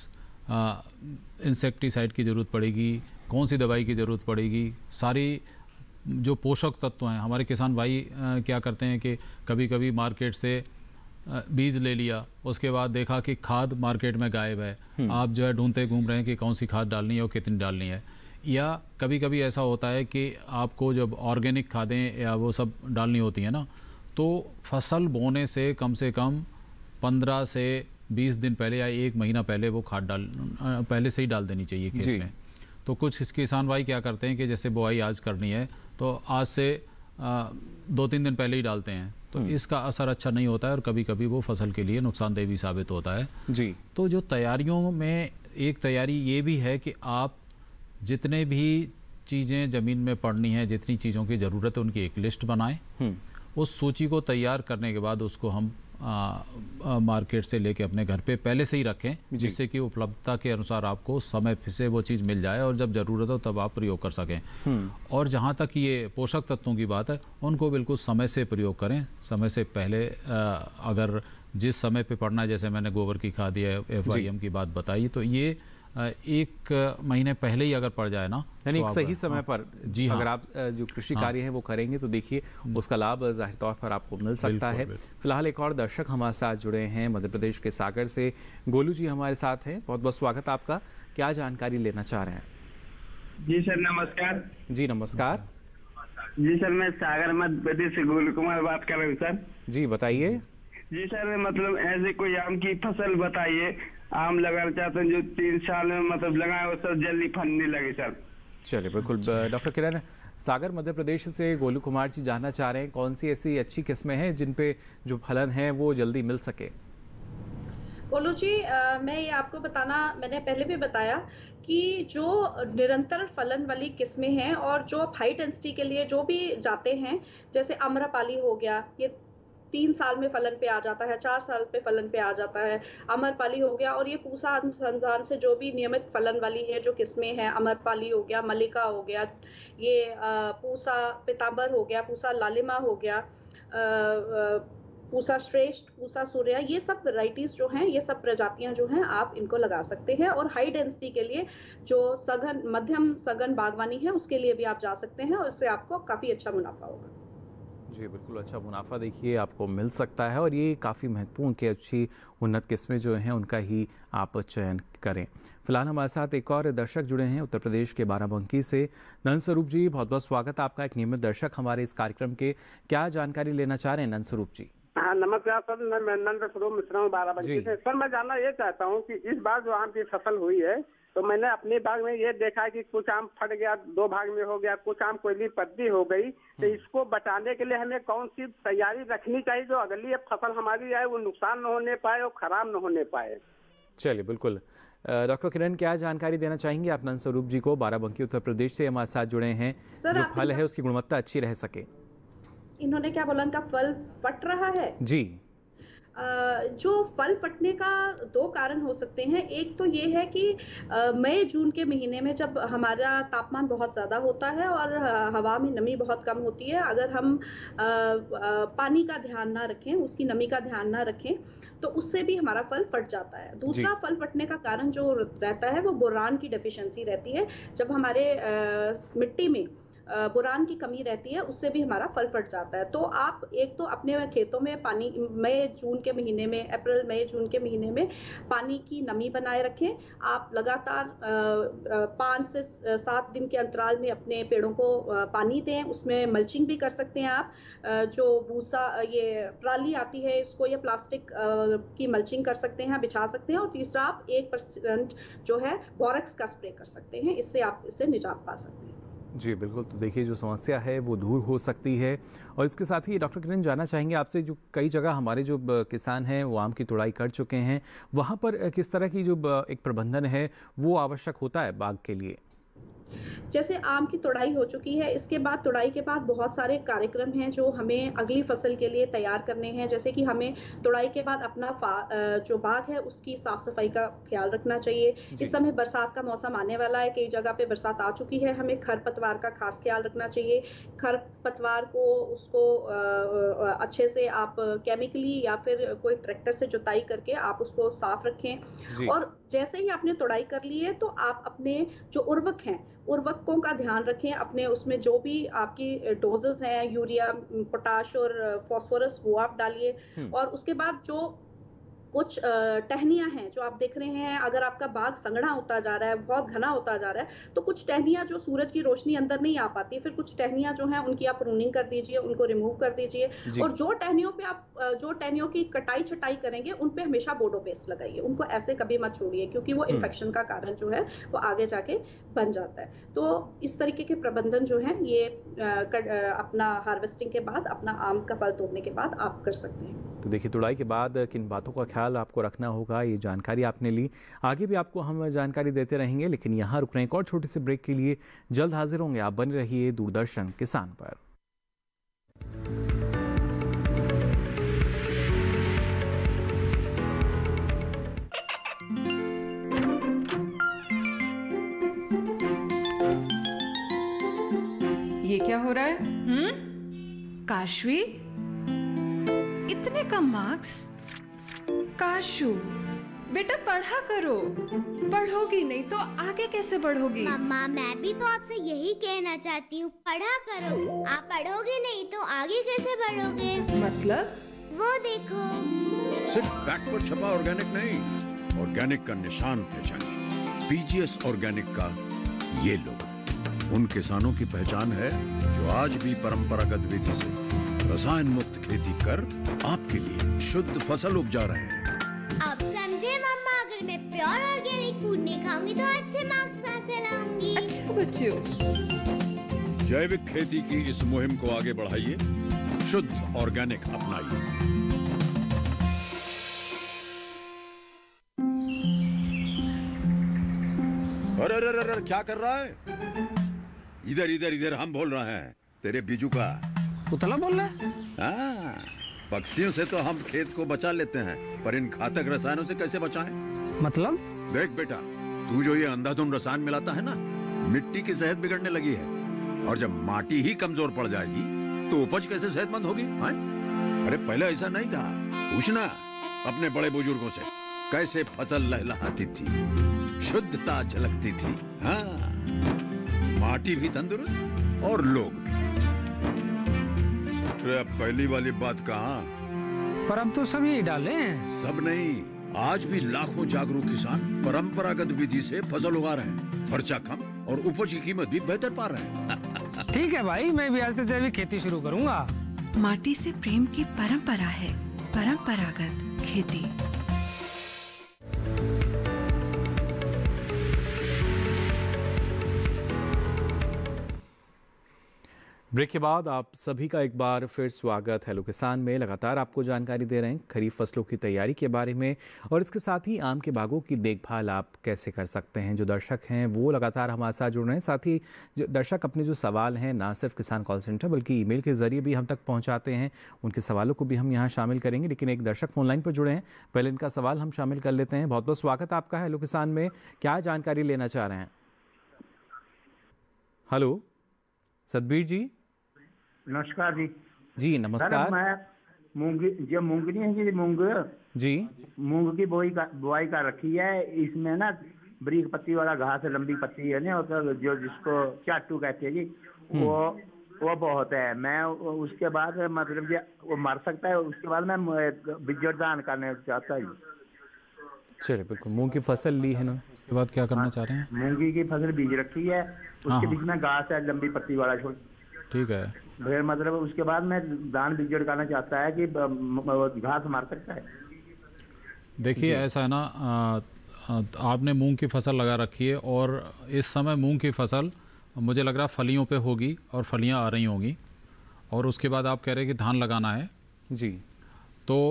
इंसेक्टिसाइड की ज़रूरत पड़ेगी, कौन सी दवाई की ज़रूरत पड़ेगी। सारी जो पोषक तत्व हैं, हमारे किसान भाई आ, क्या करते हैं कि कभी कभी मार्केट से आ, बीज ले लिया, उसके बाद देखा कि खाद मार्केट में गायब है, आप जो है ढूंढते घूम रहे हैं कि कौन सी खाद डालनी है और कितनी डालनी है। या कभी कभी ऐसा होता है कि आपको जब ऑर्गेनिक खादें या वो सब डालनी होती हैं ना, तो फसल बोने से कम से कम पंद्रह से बीस दिन पहले या एक महीना पहले वो खाद डाल पहले से ही डाल देनी चाहिए खेत में। तो कुछ किसान भाई क्या करते हैं कि जैसे बुआई आज करनी है तो आज से आ, दो तीन दिन पहले ही डालते हैं, तो इसका असर अच्छा नहीं होता है और कभी कभी वो फसल के लिए नुकसानदेह भी साबित होता है। जी, तो जो तैयारियों में एक तैयारी ये भी है कि आप जितने भी चीज़ें ज़मीन में पड़नी है, जितनी चीज़ों की ज़रूरत है उनकी एक लिस्ट बनाएं। उस सूची को तैयार करने के बाद उसको हम आ, आ, मार्केट से लेके अपने घर पे पहले से ही रखें, जिससे कि उपलब्धता के अनुसार आपको समय से वो चीज़ मिल जाए और जब ज़रूरत हो तब आप प्रयोग कर सकें। और जहाँ तक ये पोषक तत्वों की बात है, उनको बिल्कुल समय से प्रयोग करें। समय से पहले आ, अगर जिस समय पे पड़ना है, जैसे मैंने गोबर की खाद या एफ आई एम की बात बताई, तो ये एक महीने पहले ही अगर पड़ जाए ना, यानी तो एक सही समय पर जी हाँ, अगर आप जो कृषि हाँ, कार्य है वो करेंगे तो देखिए उसका लाभ जाहिर तौर पर आपको मिल सकता है। फिलहाल एक और दर्शक हमारे साथ जुड़े हैं मध्य प्रदेश के सागर से, गोलू जी हमारे साथ हैं। बहुत बहुत स्वागत आपका, क्या जानकारी लेना चाह रहे हैं? जी सर नमस्कार। जी नमस्कार। जी सर, मैं सागर मध्य प्रदेश से गोलू कुमार बात कर रहा हूँ सर। जी बताइए। जी सर, मतलब ऐसे कोई आम की फसल बताइए, आम लगाना चाहते हैं जो तीन साल में मतलब लगाए वो सब जल्दी फलने लगे सर। चलिए बिल्कुल, डॉक्टर किरण, सागर मध्य प्रदेश से गोलू कुमार जी जानना चाह रहे हैं कौन सी ऐसी अच्छी किस्में हैं जिन पे जो फलन है वो जल्दी मिल सके। गोलू जी, आ, मैं ये आपको बताना, मैंने पहले भी बताया कि जो निरंतर फलन वाली किस्में हैं और जो हाई डेंसिटी के लिए जो भी जाते हैं, जैसे अम्रपाली हो गया, ये तीन साल में फलन पे आ जाता है, चार साल पे फलन पे आ जाता है, अमरपाली हो गया, और ये पूसा अनुसंधान से जो भी नियमित फलन वाली है जो किस्में हैं, अमरपाली हो गया, मल्लिका हो गया, ये पूसा पीतांबर हो गया, पूसा लालिमा हो गया, पूसा श्रेष्ठ, पूसा सूर्या, ये सब वैरायटीज जो हैं, ये सब प्रजातियां जो हैं आप इनको लगा सकते हैं। और हाई डेंसिटी के लिए जो सघन मध्यम सघन बागवानी है उसके लिए भी आप जा सकते हैं और इससे आपको काफी अच्छा मुनाफा होगा। जी बिल्कुल, अच्छा मुनाफा देखिए आपको मिल सकता है और ये काफ़ी महत्वपूर्ण कि अच्छी उन्नत किस्में जो हैं उनका ही आप चयन करें। फिलहाल हमारे साथ एक और दर्शक जुड़े हैं उत्तर प्रदेश के बाराबंकी से। नंद स्वरूप जी, बहुत बहुत स्वागत आपका, एक नियमित दर्शक हमारे इस कार्यक्रम के। क्या जानकारी लेना चाह रहे हैं नंद स्वरूप जी? हाँ नमस्कार सर, मैं नंद स्वरूप मिश्रा हूँ बाराबंकी से। सर मैं जानना ये चाहता हूँ कि इस बार जो आम की फसल हुई है तो मैंने अपने बाग में ये देखा है कि कुछ आम फट गया, दो भाग में हो गया, कुछ आम कोयली पत्ती हो गई, तो इसको बचाने के लिए हमें कौन सी तैयारी रखनी चाहिए जो अगली फसल हमारी आए वो नुकसान न होने पाए और खराब न होने पाए? चलिए बिल्कुल, डॉक्टर किरण क्या जानकारी देना चाहेंगे आप नंद स्वरूप जी को? बाराबंकी उत्तर प्रदेश से हमारे साथ जुड़े हैं, जो फल है उसकी गुणवत्ता अच्छी रह सके। इन्होंने क्या बोला, इनका फल फट रहा है? जी, जो फल फटने का दो कारण हो सकते हैं। एक तो ये है कि मई जून के महीने में जब हमारा तापमान बहुत ज़्यादा होता है और हवा में नमी बहुत कम होती है, अगर हम पानी का ध्यान ना रखें, उसकी नमी का ध्यान ना रखें, तो उससे भी हमारा फल फट जाता है। दूसरा फल फटने का कारण जो रहता है वो बोरान की डेफिशिएंसी रहती है। जब हमारे मिट्टी में बोरान की कमी रहती है उससे भी हमारा फल फट जाता है। तो आप एक तो अपने खेतों में पानी मई जून के महीने में, अप्रैल मई जून के महीने में पानी की नमी बनाए रखें। आप लगातार पाँच से सात दिन के अंतराल में अपने पेड़ों को पानी दें। उसमें मल्चिंग भी कर सकते हैं आप, जो भूसा ये पराली आती है इसको या प्लास्टिक की मल्चिंग कर सकते हैं, बिछा सकते हैं। और तीसरा आप एक परसेंट जो है बोरेक्स का स्प्रे कर सकते हैं, इससे आप इससे निजात पा सकते हैं। जी बिल्कुल, तो देखिए जो समस्या है वो दूर हो सकती है। और इसके साथ ही डॉक्टर किरण जानना चाहेंगे आपसे, जो कई जगह हमारे जो किसान हैं वो आम की तुड़ाई कर चुके हैं, वहाँ पर किस तरह की जो एक प्रबंधन है वो आवश्यक होता है बाग के लिए? जैसे आम की तुड़ाई हो चुकी है, इसके बाद तुड़ाई के बाद बहुत सारे कार्यक्रम हैं जो हमें अगली फसल के लिए तैयार करने हैं। जैसे कि हमें तुड़ाई के बाद अपना जो बाग है उसकी साफ सफाई का ख्याल रखना चाहिए। इस समय बरसात का मौसम आने वाला है, कई जगह पे बरसात आ चुकी है, हमें खरपतवार का खास ख्याल रखना चाहिए। खरपतवार को उसको अच्छे से आप केमिकली या फिर कोई ट्रैक्टर से जुताई करके आप उसको साफ रखें। और जैसे ही आपने तुड़ाई कर ली है तो आप अपने जो उर्वरक हैं उर्वरकों का ध्यान रखें। अपने उसमें जो भी आपकी डोजेस हैं, यूरिया, पोटाश और फास्फोरस, वो आप डालिए। और उसके बाद जो कुछ टहनियां हैं जो आप देख रहे हैं, अगर आपका बाग संघना होता जा रहा है, बहुत घना होता जा रहा है, तो कुछ टहनियां जो सूरज की रोशनी अंदर नहीं आ पाती, फिर कुछ टहनियां जो हैं उनकी आप प्रूनिंग कर दीजिए, उनको रिमूव कर दीजिए। और जो टहनियों पे आप जो टहनियों की कटाई छटाई करेंगे उन पे हमेशा बोडो पेस्ट लगाइए, उनको ऐसे कभी मत छोड़िए, क्योंकि वो इन्फेक्शन का कारण जो है वो आगे जाके बन जाता है। तो इस तरीके के प्रबंधन जो है ये अपना हार्वेस्टिंग के बाद, अपना आम का फल तोड़ने के बाद आप कर सकते हैं। तो देखिए तुड़ाई के बाद किन बातों का ख्याल आपको रखना होगा, ये जानकारी आपने ली। आगे भी आपको हम जानकारी देते रहेंगे, लेकिन यहाँ रुक रहे हैं एक और छोटे से ब्रेक के लिए। जल्द हाजिर होंगे, आप बने रहिए दूरदर्शन किसान पर। ये क्या हो रहा है? हम्म? काशवी, इतने कम मार्क्स? काशू बेटा पढ़ा करो, पढ़ोगी नहीं तो आगे कैसे बढ़ोगी? मम्मा मैं भी तो आपसे यही कहना चाहती हूँ, पढ़ा करो। आप पढ़ोगे नहीं तो आगे कैसे बढ़ोगे? मतलब? वो देखो, सिर्फ बैक पर छपा ऑर्गेनिक नहीं, ऑर्गेनिक का निशान पहचानिए। पीजीएस ऑर्गेनिक का ये लोगो उन किसानों की पहचान है जो आज भी परंपरागत विधि से रसायन मुक्त खेती कर आपके लिए शुद्ध फसल उपजा रहे हैं। अब समझे मम्मा, अगर मैं प्योर ऑर्गेनिक फूड नहीं खाऊंगी तो अच्छे मार्क्स कहाँ से लाऊंगी? अच्छा बच्चों, जैविक खेती की इस मुहिम को आगे बढ़ाइए, शुद्ध ऑर्गेनिक अपनाइए। अरे अरे अरे क्या कर रहा है? इधर इधर इधर हम बोल रहे हैं तेरे बीजू का। उतला बोल रहा है? हाँ, पक्षियों से तो हम खेत को बचा लेते हैं, पर इन घातक रसायनों से कैसे बचाएं? मतलब? देख बेटा, तू जो ये अंधाधुंध रसायन मिलाता है ना, मिट्टी की सेहत बिगड़ने लगी है। और जब माटी ही कमजोर पड़ जाएगी तो उपज कैसे सेहतमंद होगी? हाँ? अरे पहले ऐसा नहीं था। पूछना अपने बड़े बुजुर्गों से, कैसे फसल लहलहाती थी, शुद्धता झलकती थी। हाँ, माटी भी तंदुरुस्त और लोग भी। अरे पहली वाली बात कहाँ? पर अब तो सब यही डाले हैं। सब नहीं, आज भी लाखों जागरूक किसान परंपरागत विधि से फसल उगा रहे हैं। खर्चा कम और उपज की कीमत भी बेहतर पा रहे हैं। ठीक है भाई, मैं भी आज से जैविक खेती शुरू करूंगा। माटी से प्रेम की परंपरा है परंपरागत खेती। ब्रेक के बाद आप सभी का एक बार फिर स्वागत। हेलो किसान में लगातार आपको जानकारी दे रहे हैं खरीफ फसलों की तैयारी के बारे में, और इसके साथ ही आम के बागों की देखभाल आप कैसे कर सकते हैं। जो दर्शक हैं वो लगातार हमारे साथ जुड़ रहे हैं। साथ ही जो दर्शक अपने जो सवाल हैं ना सिर्फ किसान कॉल सेंटर बल्कि ईमेल के जरिए भी हम तक पहुँचाते हैं, उनके सवालों को भी हम यहाँ शामिल करेंगे। लेकिन एक दर्शक फोनलाइन पर जुड़े हैं, पहले इनका सवाल हम शामिल कर लेते हैं। बहुत बहुत स्वागत आपका है हेलो किसान में। क्या जानकारी लेना चाह रहे हैं? हेलो सतबीर जी। नमस्कार जी। जी नमस्कार। मैं मूंगी जो मूंगनी है जी, मूंग जी मूंग की बोई का बुआई कर रखी है। इसमें ना बारीक पत्ती वाला घास है, लंबी पत्ती है ना, और जो जिसको चाटू कहते हैं जी, वो वो बहुत है। मैं उसके बाद मतलब वो मर सकता है, उसके बाद मैं बिजड़ दान करने चाहता हूँ। चलिए बिल्कुल। मूंग की फसल ली है ना, उसके बाद क्या करना चाह रहे हैं? मूंगी की फसल बीज रखी है, उसके बीच में घास है लंबी पत्ती वाला। ठीक है, फिर मतलब उसके बाद मैं दान बिजड़ करना चाहता है कि घास मार सकता है। देखिए ऐसा है ना, आपने मूंग की फसल लगा रखी है और इस समय मूंग की फसल मुझे लग रहा है फलियों पे होगी और फलियां आ रही होंगी, और उसके बाद आप कह रहे हैं कि धान लगाना है जी। तो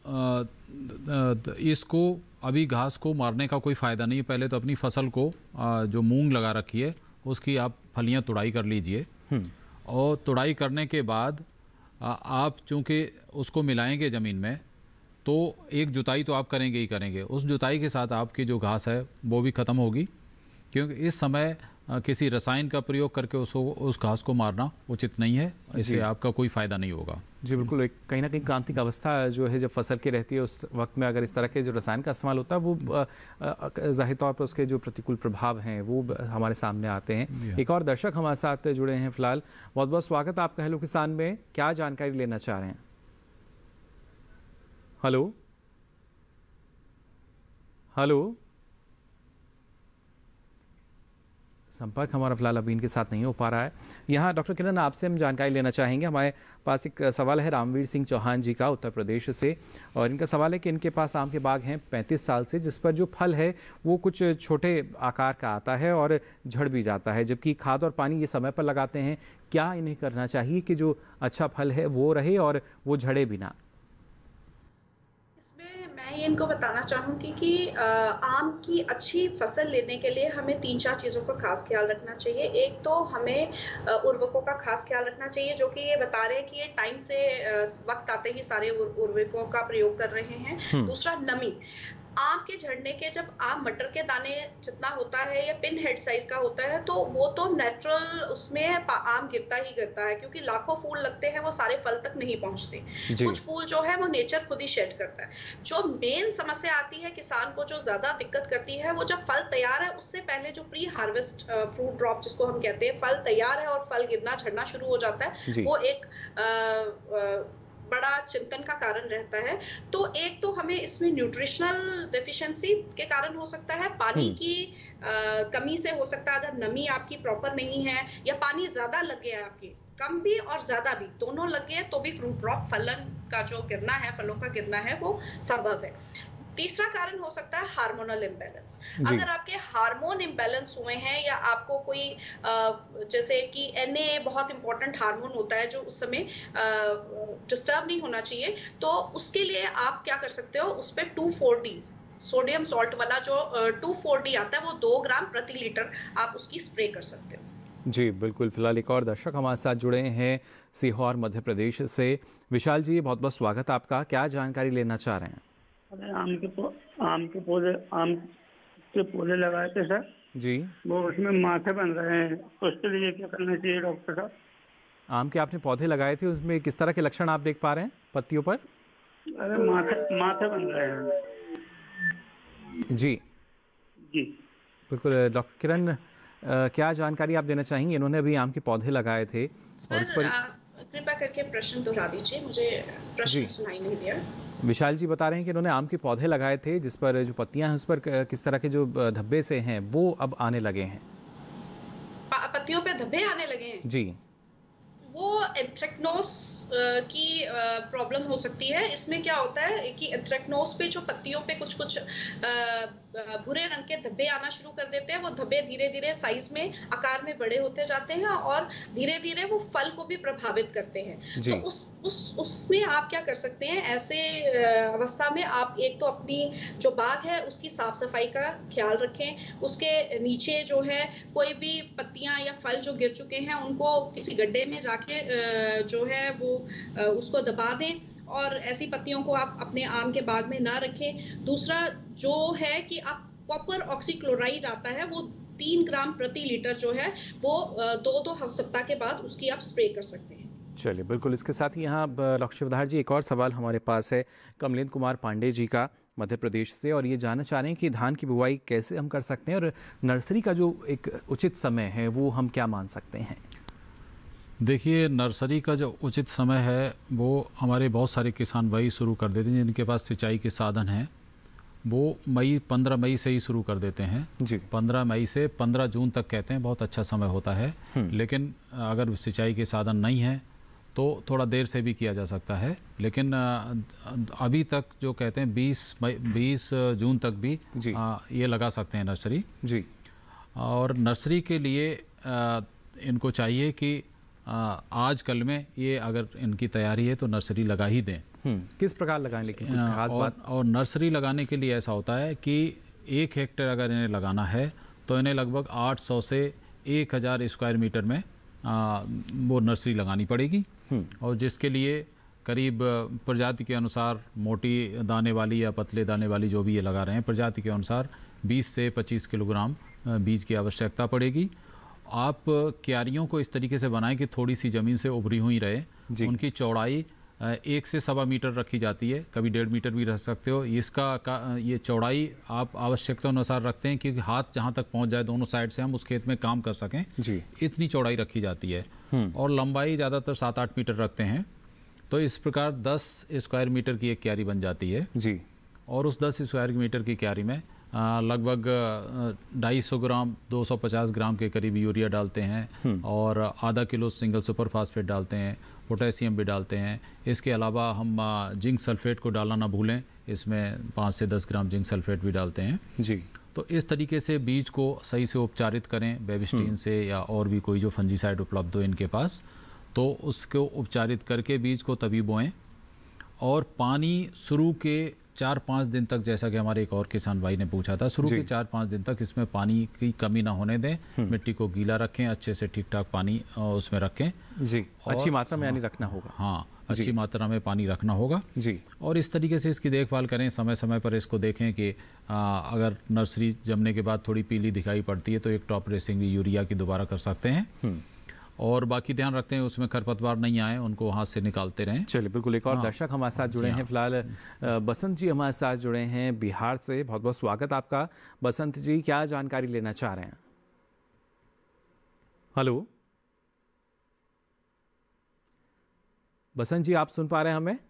इसको अभी घास को मारने का कोई फ़ायदा नहीं है। पहले तो अपनी फसल को जो मूंग लगा रखी है उसकी आप फलियां तुड़ाई कर लीजिए, और तुड़ाई करने के बाद आप चूँकि उसको मिलाएंगे ज़मीन में, तो एक जुताई तो आप करेंगे ही करेंगे। उस जुताई के साथ आपकी जो घास है वो भी ख़त्म होगी, क्योंकि इस समय किसी रसायन का प्रयोग करके उसको उस घास को मारना उचित नहीं है। इससे आपका कोई फ़ायदा नहीं होगा। जी बिल्कुल। एक कहीं ना कहीं क्रांतिक अवस्था जो है जब फसल की रहती है, उस वक्त में अगर इस तरह के जो रसायन का इस्तेमाल होता है वो जाहिर तौर पर उसके जो प्रतिकूल प्रभाव हैं वो हमारे सामने आते हैं। एक और दर्शक हमारे साथ जुड़े हैं फिलहाल। बहुत बहुत स्वागत आपका हेलो किसान में। क्या जानकारी लेना चाह रहे हैं? हेलो हेलो संपर्क हमारा फिलहाल अभी इनके साथ नहीं हो पा रहा है। यहाँ डॉक्टर किरण आपसे हम जानकारी लेना चाहेंगे। हमारे पास एक सवाल है रामवीर सिंह चौहान जी का उत्तर प्रदेश से, और इनका सवाल है कि इनके पास आम के बाग हैं पैंतीस साल से, जिस पर जो फल है वो कुछ छोटे आकार का आता है और झड़ भी जाता है, जबकि खाद और पानी ये समय पर लगाते हैं। क्या इन्हें करना चाहिए कि जो अच्छा फल है वो रहे और वो झड़े भी ना? मैं ये इनको बताना चाहूँगी कि आ, आम की अच्छी फसल लेने के लिए हमें तीन चार चीज़ों का खास ख्याल रखना चाहिए। एक तो हमें उर्वरकों का खास ख्याल रखना चाहिए, जो कि ये बता रहे हैं कि ये टाइम से वक्त आते ही सारे उर्वरकों का प्रयोग कर रहे हैं। दूसरा नमी। आम के झड़ने के जब आम मटर के दाने जितना होता है या पिन हेड साइज का होता है, तो वो तो नेचुरल उसमें आम गिरता ही गिरता है, क्योंकि लाखों फूल लगते हैं वो सारे फल तक नहीं पहुंचते। कुछ फूल जो है वो नेचर खुद ही शेड करता है। जो मेन समस्या आती है किसान को, जो ज्यादा दिक्कत करती है, वो जब फल तैयार है उससे पहले जो प्री हार्वेस्ट फ्रूट ड्रॉप जिसको हम कहते हैं, फल तैयार है और फल गिरना झड़ना शुरू हो जाता है, वो एक आ, आ, बड़ा चिंतन का कारण रहता है। तो एक तो हमें इसमें न्यूट्रिशनल डेफिशिएंसी के कारण हो सकता है, पानी की आ, कमी से हो सकता है, अगर नमी आपकी प्रॉपर नहीं है या पानी ज्यादा लग गया आपकी, कम भी और ज्यादा भी दोनों लग गए तो भी फ्रूट ड्रॉप फलन का जो गिरना है, फलों का गिरना है, वो संभव है। तीसरा कारण हो सकता है हार्मोनल इम्बैलेंस। अगर आपके हार्मोन इम्बैलेंस हुए हैं या आपको कोई जैसे कि एन ए बहुत इंपॉर्टेंट हार्मोन होता है जो उस समय डिस्टर्ब नहीं होना चाहिए, तो उसके लिए आप क्या कर सकते हो, उस पर two four D sodium salt वाला जो टू फोर्टी आता है वो दो ग्राम प्रति लीटर आप उसकी स्प्रे कर सकते हो। जी बिल्कुल। फिलहाल एक और दर्शक हमारे साथ जुड़े हैं सीहोर मध्य प्रदेश से। विशाल जी, बहुत बहुत स्वागत आपका। क्या जानकारी लेना चाह रहे हैं? अरे आम के पौ, आम के पौधे आम के पौधे लगाए थे सर जी, वो उसमें माथे बन रहे हैं, उसके लिए क्या करना चाहिए डॉक्टर साहब? आम के आपने पौधे लगाए थे, उसमें किस तरह के लक्षण आप देख पा रहे हैं पत्तियों पर? अरे माथे माथे बन रहे हैं जी जी बिल्कुल। डॉक्टर किरण, क्या जानकारी आप देना चाहेंगे? इन्होंने अभी आम के पौधे लगाए थे और उस पर कृपया करके प्रश्न दोहरा दीजिए, मुझे प्रश्न सुनाई नहीं दिया। विशाल जी बता रहे हैं कि इन्होंने आम के पौधे लगाए थे जिस पर जो पत्तियां हैं उस पर किस तरह के जो धब्बे से हैं वो अब आने लगे हैं। पत्तियों पे धब्बे आने लगे हैं जी। वो एंथ्रेक्नोस की प्रॉब्लम हो सकती है। इसमें क्या होता है कि एंथ्रेक्नोस पे जो पत्तियों पे कुछ कुछ भूरे रंग के धब्बे आना शुरू कर देते हैं। वो धब्बे धीरे धीरे साइज में, आकार में बड़े होते जाते हैं और धीरे धीरे वो फल को भी प्रभावित करते हैं। तो उस उस उसमें आप क्या कर सकते हैं? ऐसे अवस्था में आप एक तो अपनी जो बाग है उसकी साफ सफाई का ख्याल रखें। उसके नीचे जो है कोई भी पत्तियां या फल जो गिर चुके हैं उनको किसी गड्ढे में जाके जो है वो उसको दबा दें और ऐसी पत्तियों को आप अपने आम के बाग में ना रखें। दूसरा जो है कि आप कॉपर ऑक्सीक्लोराइड आता है वो तीन ग्राम प्रति लीटर जो है वो दो दो सप्ताह के बाद उसकी आप स्प्रे कर सकते हैं। चलिए बिल्कुल। इसके साथ ही यहाँ डॉक्टर शिवधार जी, एक और सवाल हमारे पास है कमलेंद्र कुमार पांडे जी का मध्य प्रदेश से, और ये जानना चाह रहे हैं कि धान की बुवाई कैसे हम कर सकते हैं और नर्सरी का जो एक उचित समय है वो हम क्या मान सकते हैं? देखिए, नर्सरी का जो उचित समय है वो हमारे बहुत सारे किसान भाई शुरू कर देते हैं जिनके पास सिंचाई के साधन हैं। वो मई पंद्रह मई से ही शुरू कर देते हैं जी। पंद्रह मई से पंद्रह जून तक कहते हैं बहुत अच्छा समय होता है। लेकिन अगर सिंचाई के साधन नहीं है तो थोड़ा देर से भी किया जा सकता है। लेकिन अभी तक जो कहते हैं बीस मई बीस जून तक भी आ, ये लगा सकते हैं नर्सरी जी। और नर्सरी के लिए आ, इनको चाहिए कि आजकल में ये अगर इनकी तैयारी है तो नर्सरी लगा ही दें। किस प्रकार लगाएं? लेकिन कुछ खास और, बात? और नर्सरी लगाने के लिए ऐसा होता है कि एक हेक्टेयर अगर इन्हें लगाना है तो इन्हें लगभग आठ सौ से एक हज़ार स्क्वायर मीटर में आ, वो नर्सरी लगानी पड़ेगी। और जिसके लिए करीब प्रजाति के अनुसार मोटी दाने वाली या पतले दाने वाली जो भी ये लगा रहे हैं प्रजाति के अनुसार बीस से पच्चीस किलोग्राम बीज की आवश्यकता पड़ेगी। आप क्यारियों को इस तरीके से बनाएं कि थोड़ी सी ज़मीन से उभरी हुई रहे। उनकी चौड़ाई एक से सवा मीटर रखी जाती है, कभी डेढ़ मीटर भी रख सकते हो। इसका का, ये चौड़ाई आप आवश्यकता अनुसार रखते हैं क्योंकि हाथ जहाँ तक पहुँच जाए दोनों साइड से हम उस खेत में काम कर सकें जी। इतनी चौड़ाई रखी जाती है और लंबाई ज़्यादातर सात आठ मीटर रखते हैं। तो इस प्रकार दस स्क्वायर मीटर की एक क्यारी बन जाती है जी। और उस दस स्क्वायर मीटर की क्यारी में लगभग ढाई सौ ग्राम दो सौ पचास ग्राम के करीब यूरिया डालते हैं और आधा किलो सिंगल सुपर फास्फेट डालते हैं, पोटेशियम भी डालते हैं। इसके अलावा हम जिंक सल्फेट को डालना ना भूलें, इसमें पाँच से दस ग्राम जिंक सल्फेट भी डालते हैं जी। तो इस तरीके से बीज को सही से उपचारित करें बेबिस्टीन से या और भी कोई जो फंजीसाइड उपलब्ध हो इनके पास, तो उसको उपचारित करके बीज को तभी बोएं। और पानी शुरू के चार पाँच दिन तक, जैसा कि हमारे एक और किसान भाई ने पूछा था, शुरू के चार पाँच दिन तक इसमें पानी की कमी ना होने दें। मिट्टी को गीला रखें, अच्छे से ठीक ठाक पानी उसमें रखें जी। अच्छी मात्रा में यानी रखना होगा। हाँ, अच्छी मात्रा में पानी रखना होगा जी। और इस तरीके से इसकी देखभाल करें, समय समय पर इसको देखें कि आ, अगर नर्सरी जमने के बाद थोड़ी पीली दिखाई पड़ती है तो एक टॉप ड्रेसिंग भी यूरिया की दोबारा कर सकते हैं। और बाकी ध्यान रखते हैं उसमें खरपतवार नहीं आए, उनको हाथ से निकालते रहें। चलिए बिल्कुल। एक और हाँ, दर्शक हमारे साथ जुड़े हैं फिलहाल, बसंत जी हमारे साथ जुड़े हैं बिहार से। बहुत बहुत स्वागत आपका बसंत जी, क्या जानकारी लेना चाह रहे हैं? हेलो बसंत जी, आप सुन पा रहे हैं हमें?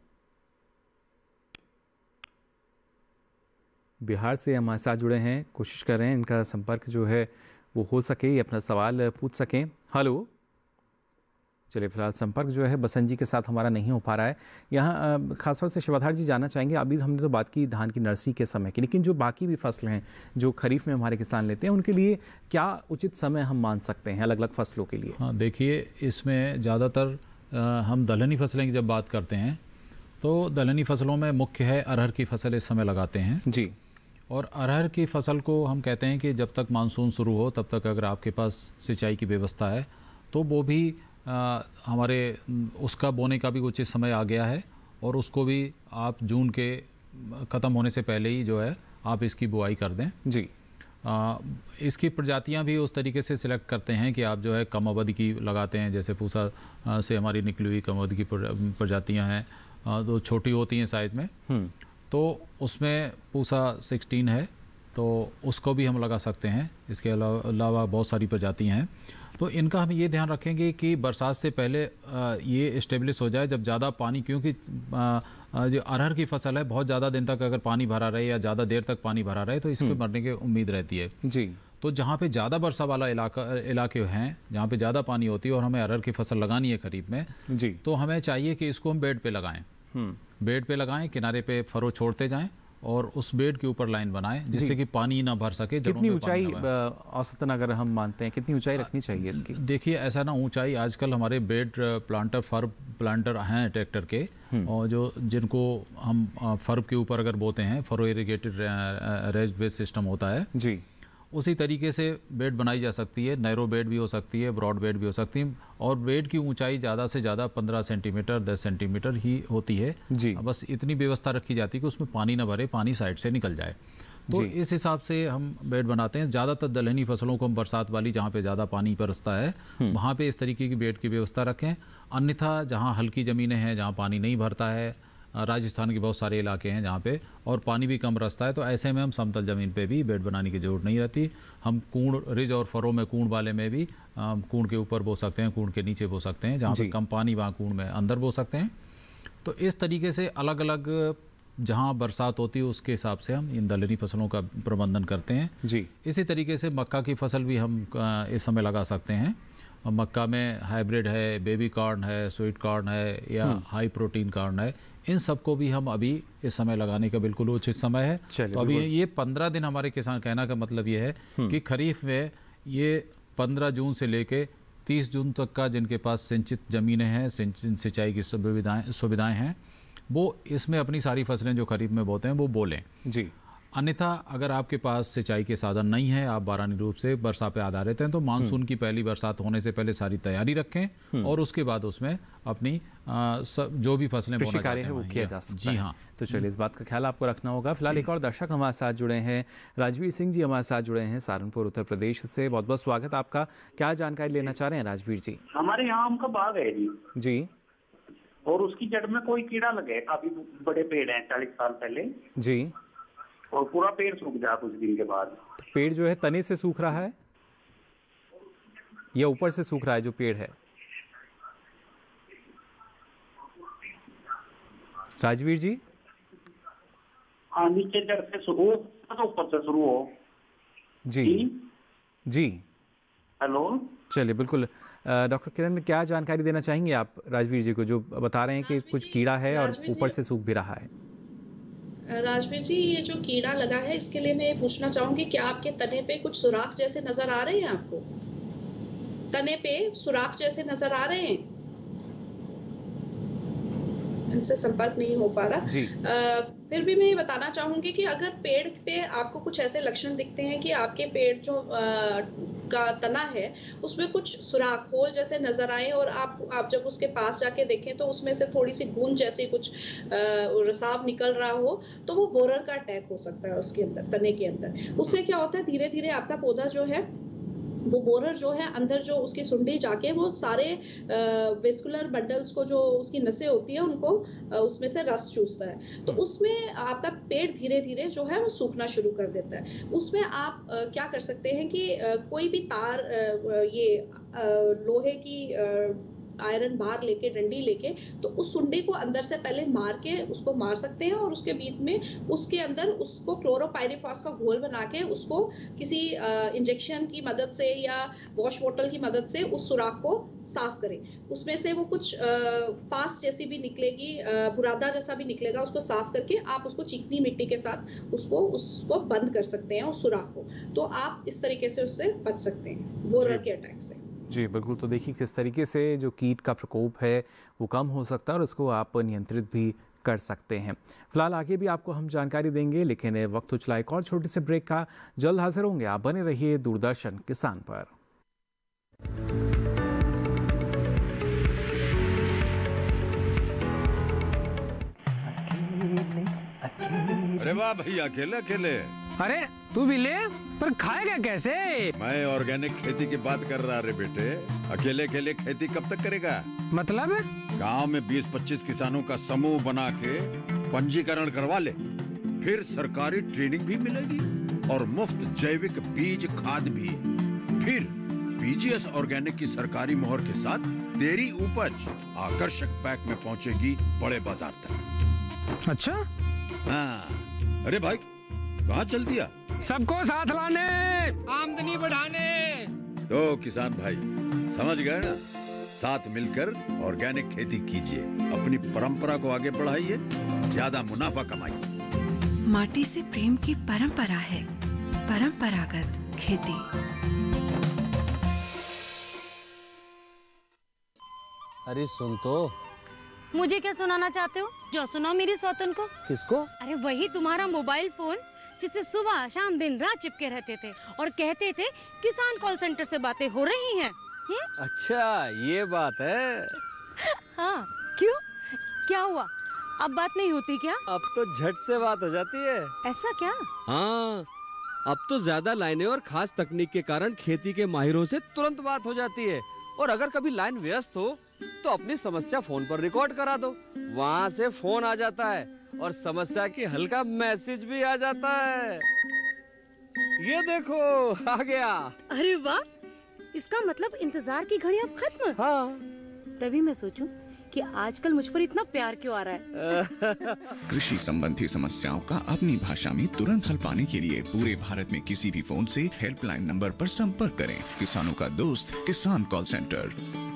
बिहार से हमारे साथ जुड़े हैं, कोशिश कर रहे हैं इनका संपर्क जो है वो हो सके, अपना सवाल पूछ सकें। हेलो, चलिए फिलहाल संपर्क जो है बसंत जी के साथ हमारा नहीं हो पा रहा है। यहाँ खासतौर से शिवाधार जी जानना चाहेंगे, अभी हमने तो बात की धान की नर्सरी के समय की, लेकिन जो बाकी भी फसल हैं जो खरीफ में हमारे किसान लेते हैं उनके लिए क्या उचित समय हम मान सकते हैं अलग अलग फसलों के लिए? हाँ, देखिए इसमें ज़्यादातर हम दलहनी फसलें की जब बात करते हैं तो दलहनी फसलों में मुख्य है अरहर की फसल इस समय लगाते हैं जी। और अरहर की फसल को हम कहते हैं कि जब तक मानसून शुरू हो तब तक अगर आपके पास सिंचाई की व्यवस्था है तो वो भी आ, हमारे उसका बोने का भी उचित समय आ गया है और उसको भी आप जून के ख़त्म होने से पहले ही जो है आप इसकी बुआई कर दें। जी आ, इसकी प्रजातियां भी उस तरीके से सिलेक्ट करते हैं कि आप जो है कम अवधि की लगाते हैं, जैसे पूसा से हमारी निकली हुई कम अवधि की प्रजातियां हैं, तो छोटी होती हैं साइज़ में, तो उसमें पूसा सिक्सटीन है तो उसको भी हम लगा सकते हैं। इसके अलावा बहुत सारी प्रजातियां हैं, तो इनका हम ये ध्यान रखेंगे कि बरसात से पहले ये इस्टेब्लिश हो जाए। जब ज़्यादा पानी, क्योंकि जो अरहर की फसल है बहुत ज़्यादा दिन तक अगर पानी भरा रहे या ज़्यादा देर तक पानी भरा रहे तो इसके मरने की उम्मीद रहती है। जी, तो जहाँ पे ज़्यादा वर्षा वाला इलाका इलाके हैं, जहाँ पे ज़्यादा पानी होती है और हमें अरहर की फसल लगानी है खरीफ में, जी, तो हमें चाहिए कि इसको हम बेड पे लगाएं। बेड पे लगाएं, किनारे पे फरो छोड़ते जाएं और उस बेड के ऊपर लाइन बनाएं जिससे कि पानी ना भर सके। कितनी ऊंचाई औसतन अगर हम मानते हैं कितनी ऊंचाई रखनी चाहिए इसकी? देखिए ऐसा ना ऊंचाई, आजकल हमारे बेड प्लांटर फर्ब प्लांटर हैं ट्रैक्टर के, और जो जिनको हम फर्ब के ऊपर अगर बोते हैं, furrow irrigated raised bed system होता है जी, उसी तरीके से बेड बनाई जा सकती है। नैरो बेड भी हो सकती है, ब्रॉड बेड भी हो सकती है, और बेड की ऊंचाई ज़्यादा से ज़्यादा पंद्रह सेंटीमीटर दस सेंटीमीटर ही होती है जी। बस इतनी व्यवस्था रखी जाती है कि उसमें पानी ना भरे, पानी साइड से निकल जाए। तो इस हिसाब से हम बेड बनाते हैं। ज़्यादातर दलहनी फसलों को हम बरसात वाली, जहाँ पे ज़्यादा पानी बरसता है, वहाँ पे इस तरीके की बेड की व्यवस्था रखें। अन्यथा जहाँ हल्की ज़मीनें हैं, जहाँ पानी नहीं भरता है, राजस्थान के बहुत सारे इलाके हैं जहाँ पे और पानी भी कम बरसता है, तो ऐसे में हम समतल ज़मीन पे भी बेड बनाने की ज़रूरत नहीं रहती। हम कूड़, रिज और फरो में, कूड़ वाले में भी कूड़ के ऊपर बो सकते हैं, कूड़ के नीचे बो सकते हैं, जहाँ पे कम पानी वहाँ कूड़ में अंदर बो सकते हैं। तो इस तरीके से अलग अलग जहाँ बरसात होती है उसके हिसाब से हम इन दलहनी फसलों का प्रबंधन करते हैं जी। इसी तरीके से मक्का की फसल भी हम इस समय लगा सकते हैं। मक्का में हाइब्रिड है, बेबी कॉर्न है, स्वीट कॉर्न है या हाई प्रोटीन कॉर्न है, इन सबको भी हम अभी इस समय लगाने का बिल्कुल उचित समय है। तो अभी ये पंद्रह दिन हमारे किसान, कहना का मतलब ये है कि खरीफ में ये पंद्रह जून से लेके तीस जून तक का जिनके पास सिंचित ज़मीनें हैं, सिंचाई की सुविधाएं सुविधाएं हैं, वो इसमें अपनी सारी फसलें जो खरीफ में बोते हैं वो बोलें जी। अन्यथा अगर आपके पास सिंचाई के साधन नहीं है, आप बारानी रूप से वर्षा पे आधारित हैं, तो मानसून की पहली बरसात होने से पहले सारी तैयारी रखें और उसके बाद उसमें अपनी आ, सब, जो भी फसलें कृषि कार्य है वो किया जा सकता है। जी हाँ, तो चलिए इस बात का ख्याल आपको रखना होगा। फिलहाल एक और दर्शक हमारे साथ जुड़े हैं, राजवीर सिंह जी हमारे साथ जुड़े हैं सहारनपुर उत्तर प्रदेश से। बहुत बहुत स्वागत आपका। क्या जानकारी लेना चाह रहे हैं राजवीर जी? हमारे यहाँ आम का बाग है जी जी, और उसकी जड़ में कोई कीड़ा लगे, काफी बड़े पेड़ हैं चालीस साल पहले जी, और पूरा पेड़ सूख जाए कुछ दिन के बाद। तो पेड़ जो है तने से सूख रहा है या ऊपर से सूख रहा है जो पेड़ है? राजवीर जी, हाँ, नीचे जड़ से शुरू हो तो ऊपर से शुरू हो। जी जी, हेलो, चलिए बिल्कुल। डॉक्टर किरण, क्या जानकारी देना चाहेंगे आप राजवीर जी को, जो बता रहे हैं कि कुछ कीड़ा है और ऊपर से सूख भी रहा है? राजवीर जी, ये जो कीड़ा लगा है इसके लिए मैं ये पूछना चाहूंगी कि आपके तने पे कुछ सुराख जैसे नजर आ रहे हैं? आपको तने पे सुराख जैसे नजर आ रहे हैं? इनसे संपर्क नहीं हो पा रहा जी। आ, फिर भी मैं ये बताना चाहूंगी कि अगर पेड़ पे आपको कुछ ऐसे लक्षण दिखते हैं कि आपके पेड़ जो आ, का तना है उसमें कुछ सुराख होल जैसे नजर आए और आप आप जब उसके पास जाके देखें तो उसमें से थोड़ी सी गूंज जैसी कुछ रसाव निकल रहा हो, तो वो बोरर का अटैक हो सकता है उसके अंदर, तने के अंदर। उससे क्या होता है, धीरे धीरे आपका पौधा जो है वो बोरर जो है अंदर जो उसकी सुंडी जाके वो सारे वेस्कुलर बंडल्स को, जो उसकी नसें होती है उनको उसमें से रस चूसता है, तो उसमें आपका पेड़ धीरे धीरे जो है वो सूखना शुरू कर देता है। उसमें आप क्या कर सकते हैं कि कोई भी तार, ये लोहे की आयरन बार लेके, डंडी लेके, तो उस सुंडी को अंदर से पहले मार के उसको मार सकते हैं और उसके बीच में उसके अंदर उसको क्लोरोपाइरिफॉस का घोल बना के उसको किसी इंजेक्शन की मदद से या वॉश बोतल की मदद से उस सुराख को साफ करें। उसमें से वो कुछ फास्ट जैसी भी निकलेगी, बुरादा जैसा भी निकलेगा, उसको साफ करके आप उसको चिकनी मिट्टी के साथ उसको उसको बंद कर सकते हैं उस सुराख को। तो आप इस तरीके से उससे बच सकते हैं बोरर के अटैक से। जी बिल्कुल। तो देखिए किस तरीके से जो कीट का प्रकोप है वो कम हो सकता है और उसको आप नियंत्रित भी कर सकते हैं। फिलहाल आगे भी आपको हम जानकारी देंगे, लेकिन वक्त हो चला एक और छोटे से ब्रेक का। जल्द हाजिर होंगे, आप बने रहिए दूरदर्शन किसान पर। अरे वाह भैया, अकेले अकेले। अरे तू भी ले, पर खाएगा कैसे? मैं ऑर्गेनिक खेती की बात कर रहा रे बेटे। अकेले अकेले खेती कब तक करेगा? मतलब गांव में बीस पच्चीस किसानों का समूह बना के पंजीकरण करवा ले, फिर सरकारी ट्रेनिंग भी मिलेगी और मुफ्त जैविक बीज खाद भी। फिर पीजीएस ऑर्गेनिक की सरकारी मोहर के साथ तेरी उपज आकर्षक पैक में पहुंचेगी बड़े बाजार तक। अच्छा? हाँ। अरे भाई कहाँ चल दिया? सबको साथ लाने, आमदनी बढ़ाने। तो किसान भाई समझ गए ना? साथ मिलकर ऑर्गेनिक खेती कीजिए, अपनी परंपरा को आगे बढ़ाइए, ज्यादा मुनाफा कमाइए। माटी से प्रेम की परंपरा है परंपरागत खेती। अरे सुन तो। मुझे क्या सुनाना चाहते हो? जो सुनाओ मेरी सौतन को। किसको? अरे वही तुम्हारा मोबाइल फोन जिससे सुबह शाम दिन रात चिपके रहते थे और कहते थे किसान कॉल सेंटर से बातें हो रही हैं। हुँ? अच्छा ये बात है। हाँ क्यों, क्या हुआ? अब बात नहीं होती क्या? अब तो झट से बात हो जाती है। ऐसा क्या? हाँ, अब तो ज्यादा लाइनें और खास तकनीक के कारण खेती के माहिरों से तुरंत बात हो जाती है। और अगर कभी लाइन व्यस्त हो तो अपनी समस्या फोन पर रिकॉर्ड करा दो, वहाँ से फोन आ जाता है और समस्या की हल का मैसेज भी आ जाता है। ये देखो आ गया। अरे वाह, इसका मतलब इंतजार की घड़ी अब खत्म। हाँ। तभी मैं सोचूं कि आजकल मुझ पर इतना प्यार क्यों आ रहा है। कृषि संबंधी समस्याओं का अपनी भाषा में तुरंत हल पाने के लिए पूरे भारत में किसी भी फोन से हेल्पलाइन नंबर पर संपर्क करें। किसानों का दोस्त किसान कॉल सेंटर।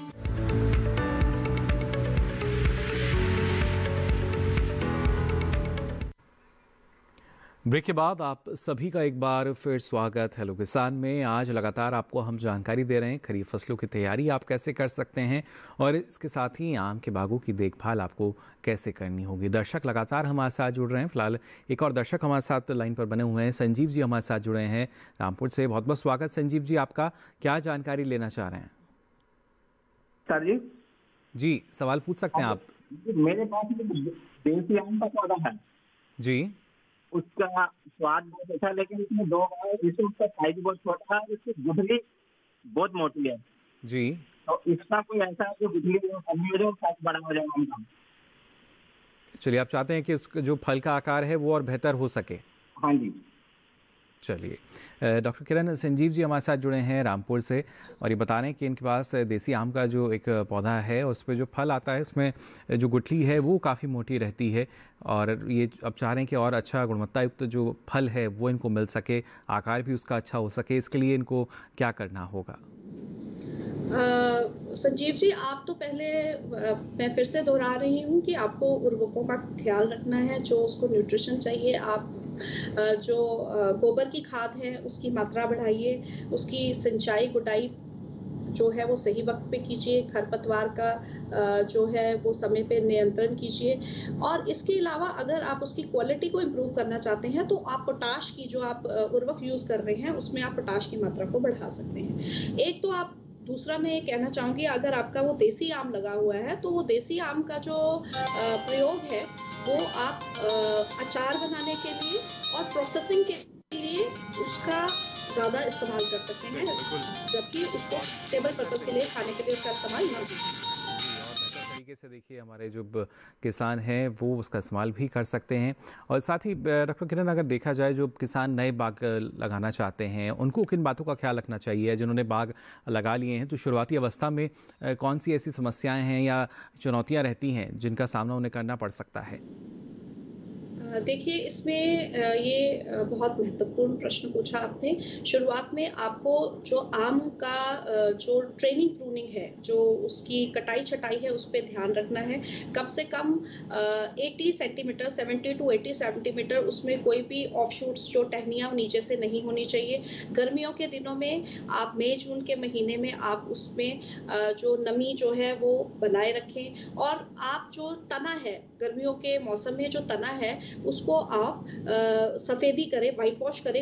ब्रेक के बाद आप सभी का एक बार फिर स्वागत हेलो किसान में। आज लगातार आपको हम जानकारी दे रहे हैं खरीफ फसलों की तैयारी आप कैसे कर सकते हैं और इसके साथ ही आम के बागों की देखभाल आपको कैसे करनी होगी। दर्शक लगातार हमारे साथ जुड़ रहे हैं। फिलहाल एक और दर्शक हमारे साथ लाइन पर बने हुए हैं, संजीव जी हमारे साथ जुड़े हैं रामपुर से। बहुत बहुत स्वागत संजीव जी, आपका क्या जानकारी लेना चाह रहे हैं? सर जी जी सवाल पूछ सकते हैं आप। मेरे पास देसी आम का पौधा है जी, उसका स्वाद बहुत अच्छा, लेकिन इसमें दो इसमें उसका साइज बहुत छोटा है, इसकी गुठली बहुत मोटी है जी। तो इसका कोई ऐसा जो गुठली कमी हो जाए साइज बड़ा हो जाए आम। चलिए, आप चाहते हैं कि उसका जो फल का आकार है वो और बेहतर हो सके। हाँ जी। चलिए, डॉक्टर किरण, संजीव जी हमारे साथ जुड़े हैं रामपुर से और ये बता रहे हैं कि इनके पास देसी आम का जो एक पौधा है उस पर जो फल आता है उसमें जो गुठली है वो काफ़ी मोटी रहती है और ये अब चाह रहे हैं कि और अच्छा गुणवत्ता युक्त जो फल है वो इनको मिल सके, आकार भी उसका अच्छा हो सके। इसके लिए इनको क्या करना होगा? Uh, संजीव जी, आप तो पहले uh, मैं फिर से दोहरा रही हूँ कि आपको उर्वरकों का ख्याल रखना है, जो उसको न्यूट्रिशन चाहिए। आप uh, जो uh, गोबर की खाद है उसकी मात्रा बढ़ाइए, उसकी सिंचाई गुटाई जो है वो सही वक्त पे कीजिए, खरपतवार का uh, जो है वो समय पे नियंत्रण कीजिए। और इसके अलावा अगर आप उसकी क्वालिटी को इम्प्रूव करना चाहते हैं तो आप पोटाश की जो आप उर्वरक यूज़ कर रहे हैं उसमें आप पोटाश की मात्रा को बढ़ा सकते हैं। एक तो आप दूसरा मैं ये कहना चाहूँगी, अगर आपका वो देसी आम लगा हुआ है तो वो देसी आम का जो प्रयोग है वो आप अचार बनाने के लिए और प्रोसेसिंग के लिए उसका ज़्यादा इस्तेमाल कर सकते हैं, जबकि उसको टेबल पर्पस के लिए खाने के लिए उसका इस्तेमाल ना कीजिए। तरीके से देखिए, हमारे जो किसान हैं वो उसका इस्तेमाल भी कर सकते हैं। और साथ ही डॉक्टर किरण, अगर देखा जाए जो किसान नए बाग लगाना चाहते हैं उनको किन बातों का ख्याल रखना चाहिए? जिन्होंने बाग लगा लिए हैं तो शुरुआती अवस्था में कौन सी ऐसी समस्याएं हैं या चुनौतियां रहती हैं जिनका सामना उन्हें करना पड़ सकता है? देखिए, इसमें ये बहुत महत्वपूर्ण प्रश्न पूछा आपने। शुरुआत में आपको जो आम का जो ट्रेनिंग प्रूनिंग है, जो उसकी कटाई छटाई है, उस पर ध्यान रखना है। कम से कम अस्सी सेंटीमीटर सेवेंटी टू अस्सी सेंटीमीटर उसमें कोई भी ऑफशूट्स जो टहनियाँ नीचे से नहीं होनी चाहिए। गर्मियों के दिनों में आप मई जून के महीने में आप उसमें जो नमी जो है वो बनाए रखें और आप जो तना है गर्मियों के मौसम में जो तना है उसको आप सफ़ेदी करें, वाइट वॉश करें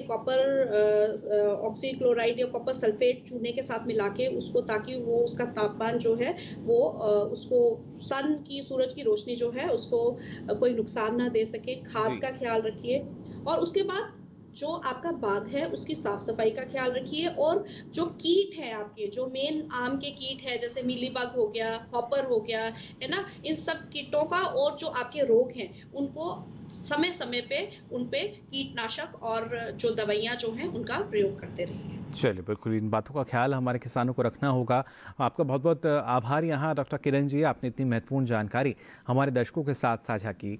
कॉपर ऑक्सीक्लोराइड या कॉपर सल्फेट चूने के साथ मिला के उसको, ताकि वो उसका तापमान जो है वो आ, उसको सन की, सूरज की रोशनी जो है उसको कोई नुकसान ना दे सके। खाद का ख्याल रखिए और उसके बाद जो आपका बाग है उसकी साफ सफाई का ख्याल रखिए। और जो कीट है आपके, जो मेन आम के कीट है जैसे मीलीबग हो गया, हॉपर हो गया, है ना, इन सब कीटों का और जो आपके रोग हैं उनको समय समय पे उन पे कीटनाशक और जो दवाइयाँ जो हैं उनका प्रयोग करते रहिए। चलिए, बिल्कुल इन बातों का ख्याल हमारे किसानों को रखना होगा। आपका बहुत बहुत आभार यहाँ डॉक्टर किरण जी, आपने इतनी महत्वपूर्ण जानकारी हमारे दर्शकों के साथ साझा की।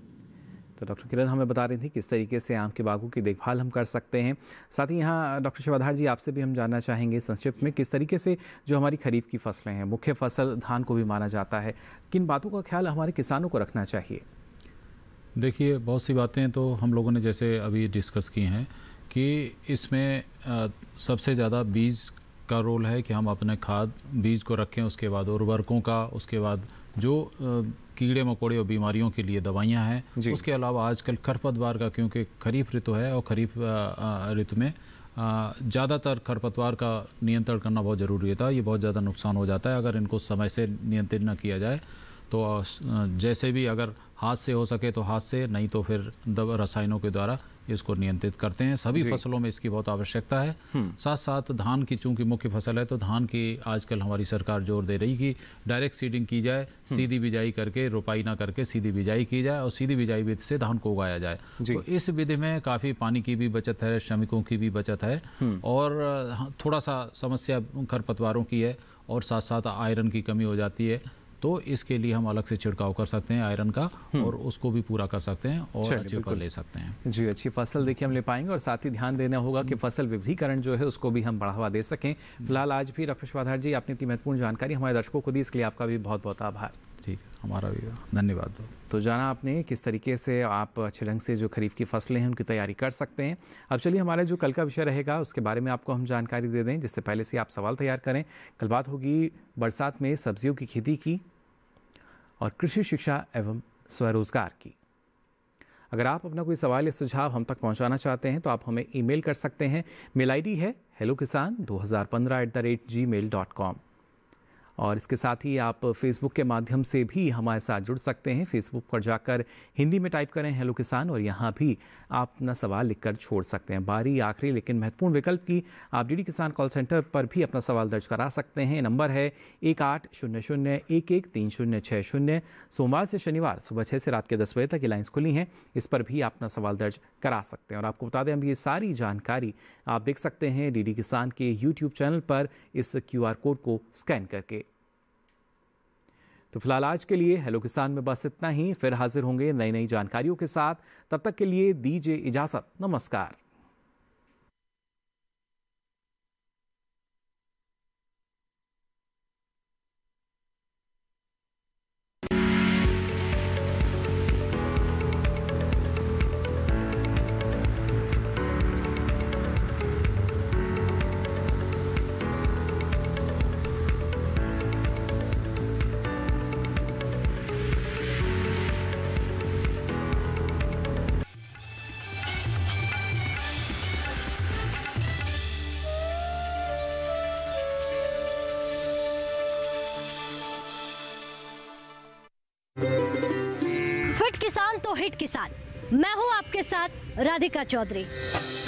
तो डॉक्टर किरण हमें बता रही थी किस तरीके से आम के बागों की देखभाल हम कर सकते हैं। साथ ही यहाँ डॉक्टर शिवाधार जी, आपसे भी हम जानना चाहेंगे संक्षिप्त में किस तरीके से जो हमारी खरीफ की फसलें हैं, मुख्य फसल धान को भी माना जाता है, किन बातों का ख्याल हमारे किसानों को रखना चाहिए? देखिए, बहुत सी बातें तो हम लोगों ने जैसे अभी डिस्कस की हैं कि इसमें सबसे ज़्यादा बीज का रोल है कि हम अपने खाद बीज को रखें, उसके बाद उर्वरकों का, उसके बाद जो कीड़े मकोड़े और बीमारियों के लिए दवाइयाँ हैं, उसके अलावा आजकल खरपतवार का, क्योंकि खरीफ ऋतु है और खरीफ ऋतु में ज़्यादातर खरपतवार का नियंत्रण करना बहुत ज़रूरी था। ये बहुत ज़्यादा नुकसान हो जाता है अगर इनको समय से नियंत्रित न किया जाए। तो जैसे भी अगर हाथ से हो सके तो हाथ से, नहीं तो फिर दवा रसायनों के द्वारा इसको नियंत्रित करते हैं। सभी फसलों में इसकी बहुत आवश्यकता है। साथ साथ धान की चूंकि मुख्य फसल है तो धान की आजकल हमारी सरकार जोर दे रही कि डायरेक्ट सीडिंग की जाए, सीधी बिजाई करके, रोपाई ना करके सीधी बिजाई की जाए और सीधी बिजाई विधि से धान को उगाया जाए। तो इस विधि में काफ़ी पानी की भी बचत है, श्रमिकों की भी बचत है और थोड़ा सा समस्या खरपतवारों की है और साथ साथ आयरन की कमी हो जाती है। तो इसके लिए हम अलग से छिड़काव कर सकते हैं आयरन का और उसको भी पूरा कर सकते हैं और अच्छे फल ले सकते हैं। जी, अच्छी फसल देखिए हम ले पाएंगे और साथ ही ध्यान देना होगा कि फसल विविधीकरण जो है उसको भी हम बढ़ावा दे सकें। फिलहाल आज भी डॉक्टर शिवाधार जी, आपने इतनी महत्वपूर्ण जानकारी हमारे दर्शकों को दी, इसके लिए आपका भी बहुत बहुत आभार। ठीक, हमारा भी धन्यवाद। तो जाना आपने किस तरीके से आप अच्छे ढंग से जो खरीफ की फसलें हैं उनकी तैयारी कर सकते हैं। अब चलिए हमारा जो कल का विषय रहेगा उसके बारे में आपको हम जानकारी दे दें, जिससे पहले से आप सवाल तैयार करें। कल बात होगी बरसात में सब्जियों की खेती की और कृषि शिक्षा एवं स्वरोजगार की। अगर आप अपना कोई सवाल या सुझाव हम तक पहुंचाना चाहते हैं तो आप हमें ईमेल कर सकते हैं। मेल आईडी है हेलो किसान दो हज़ार पंद्रह at the rate Gmail dot com और इसके साथ ही आप फेसबुक के माध्यम से भी हमारे साथ जुड़ सकते हैं। फेसबुक पर जाकर हिंदी में टाइप करें हेलो किसान और यहाँ भी आप अपना सवाल लिखकर छोड़ सकते हैं। बारी आखिरी लेकिन महत्वपूर्ण विकल्प की आप डीडी किसान कॉल सेंटर पर भी अपना सवाल दर्ज करा सकते हैं। नंबर है एक आठ शून्य शून्य एक एक तीन शून्य छः शून्य। सोमवार से शनिवार सुबह छः से रात के दस बजे तक ये लाइन्स खुली हैं, इस पर भी आप अपना सवाल दर्ज करा सकते हैं। और आपको बता दें अभी ये सारी जानकारी आप देख सकते हैं डीडी किसान के यूट्यूब चैनल पर इस क्यू आर कोड को स्कैन करके। तो फिलहाल आज के लिए हेलो किसान में बस इतना ही, फिर हाजिर होंगे नई नई जानकारियों के साथ। तब तक के लिए दीजिए इजाजत, नमस्कार। फिट किसान तो हिट किसान, मैं हूं आपके साथ राधिका चौधरी।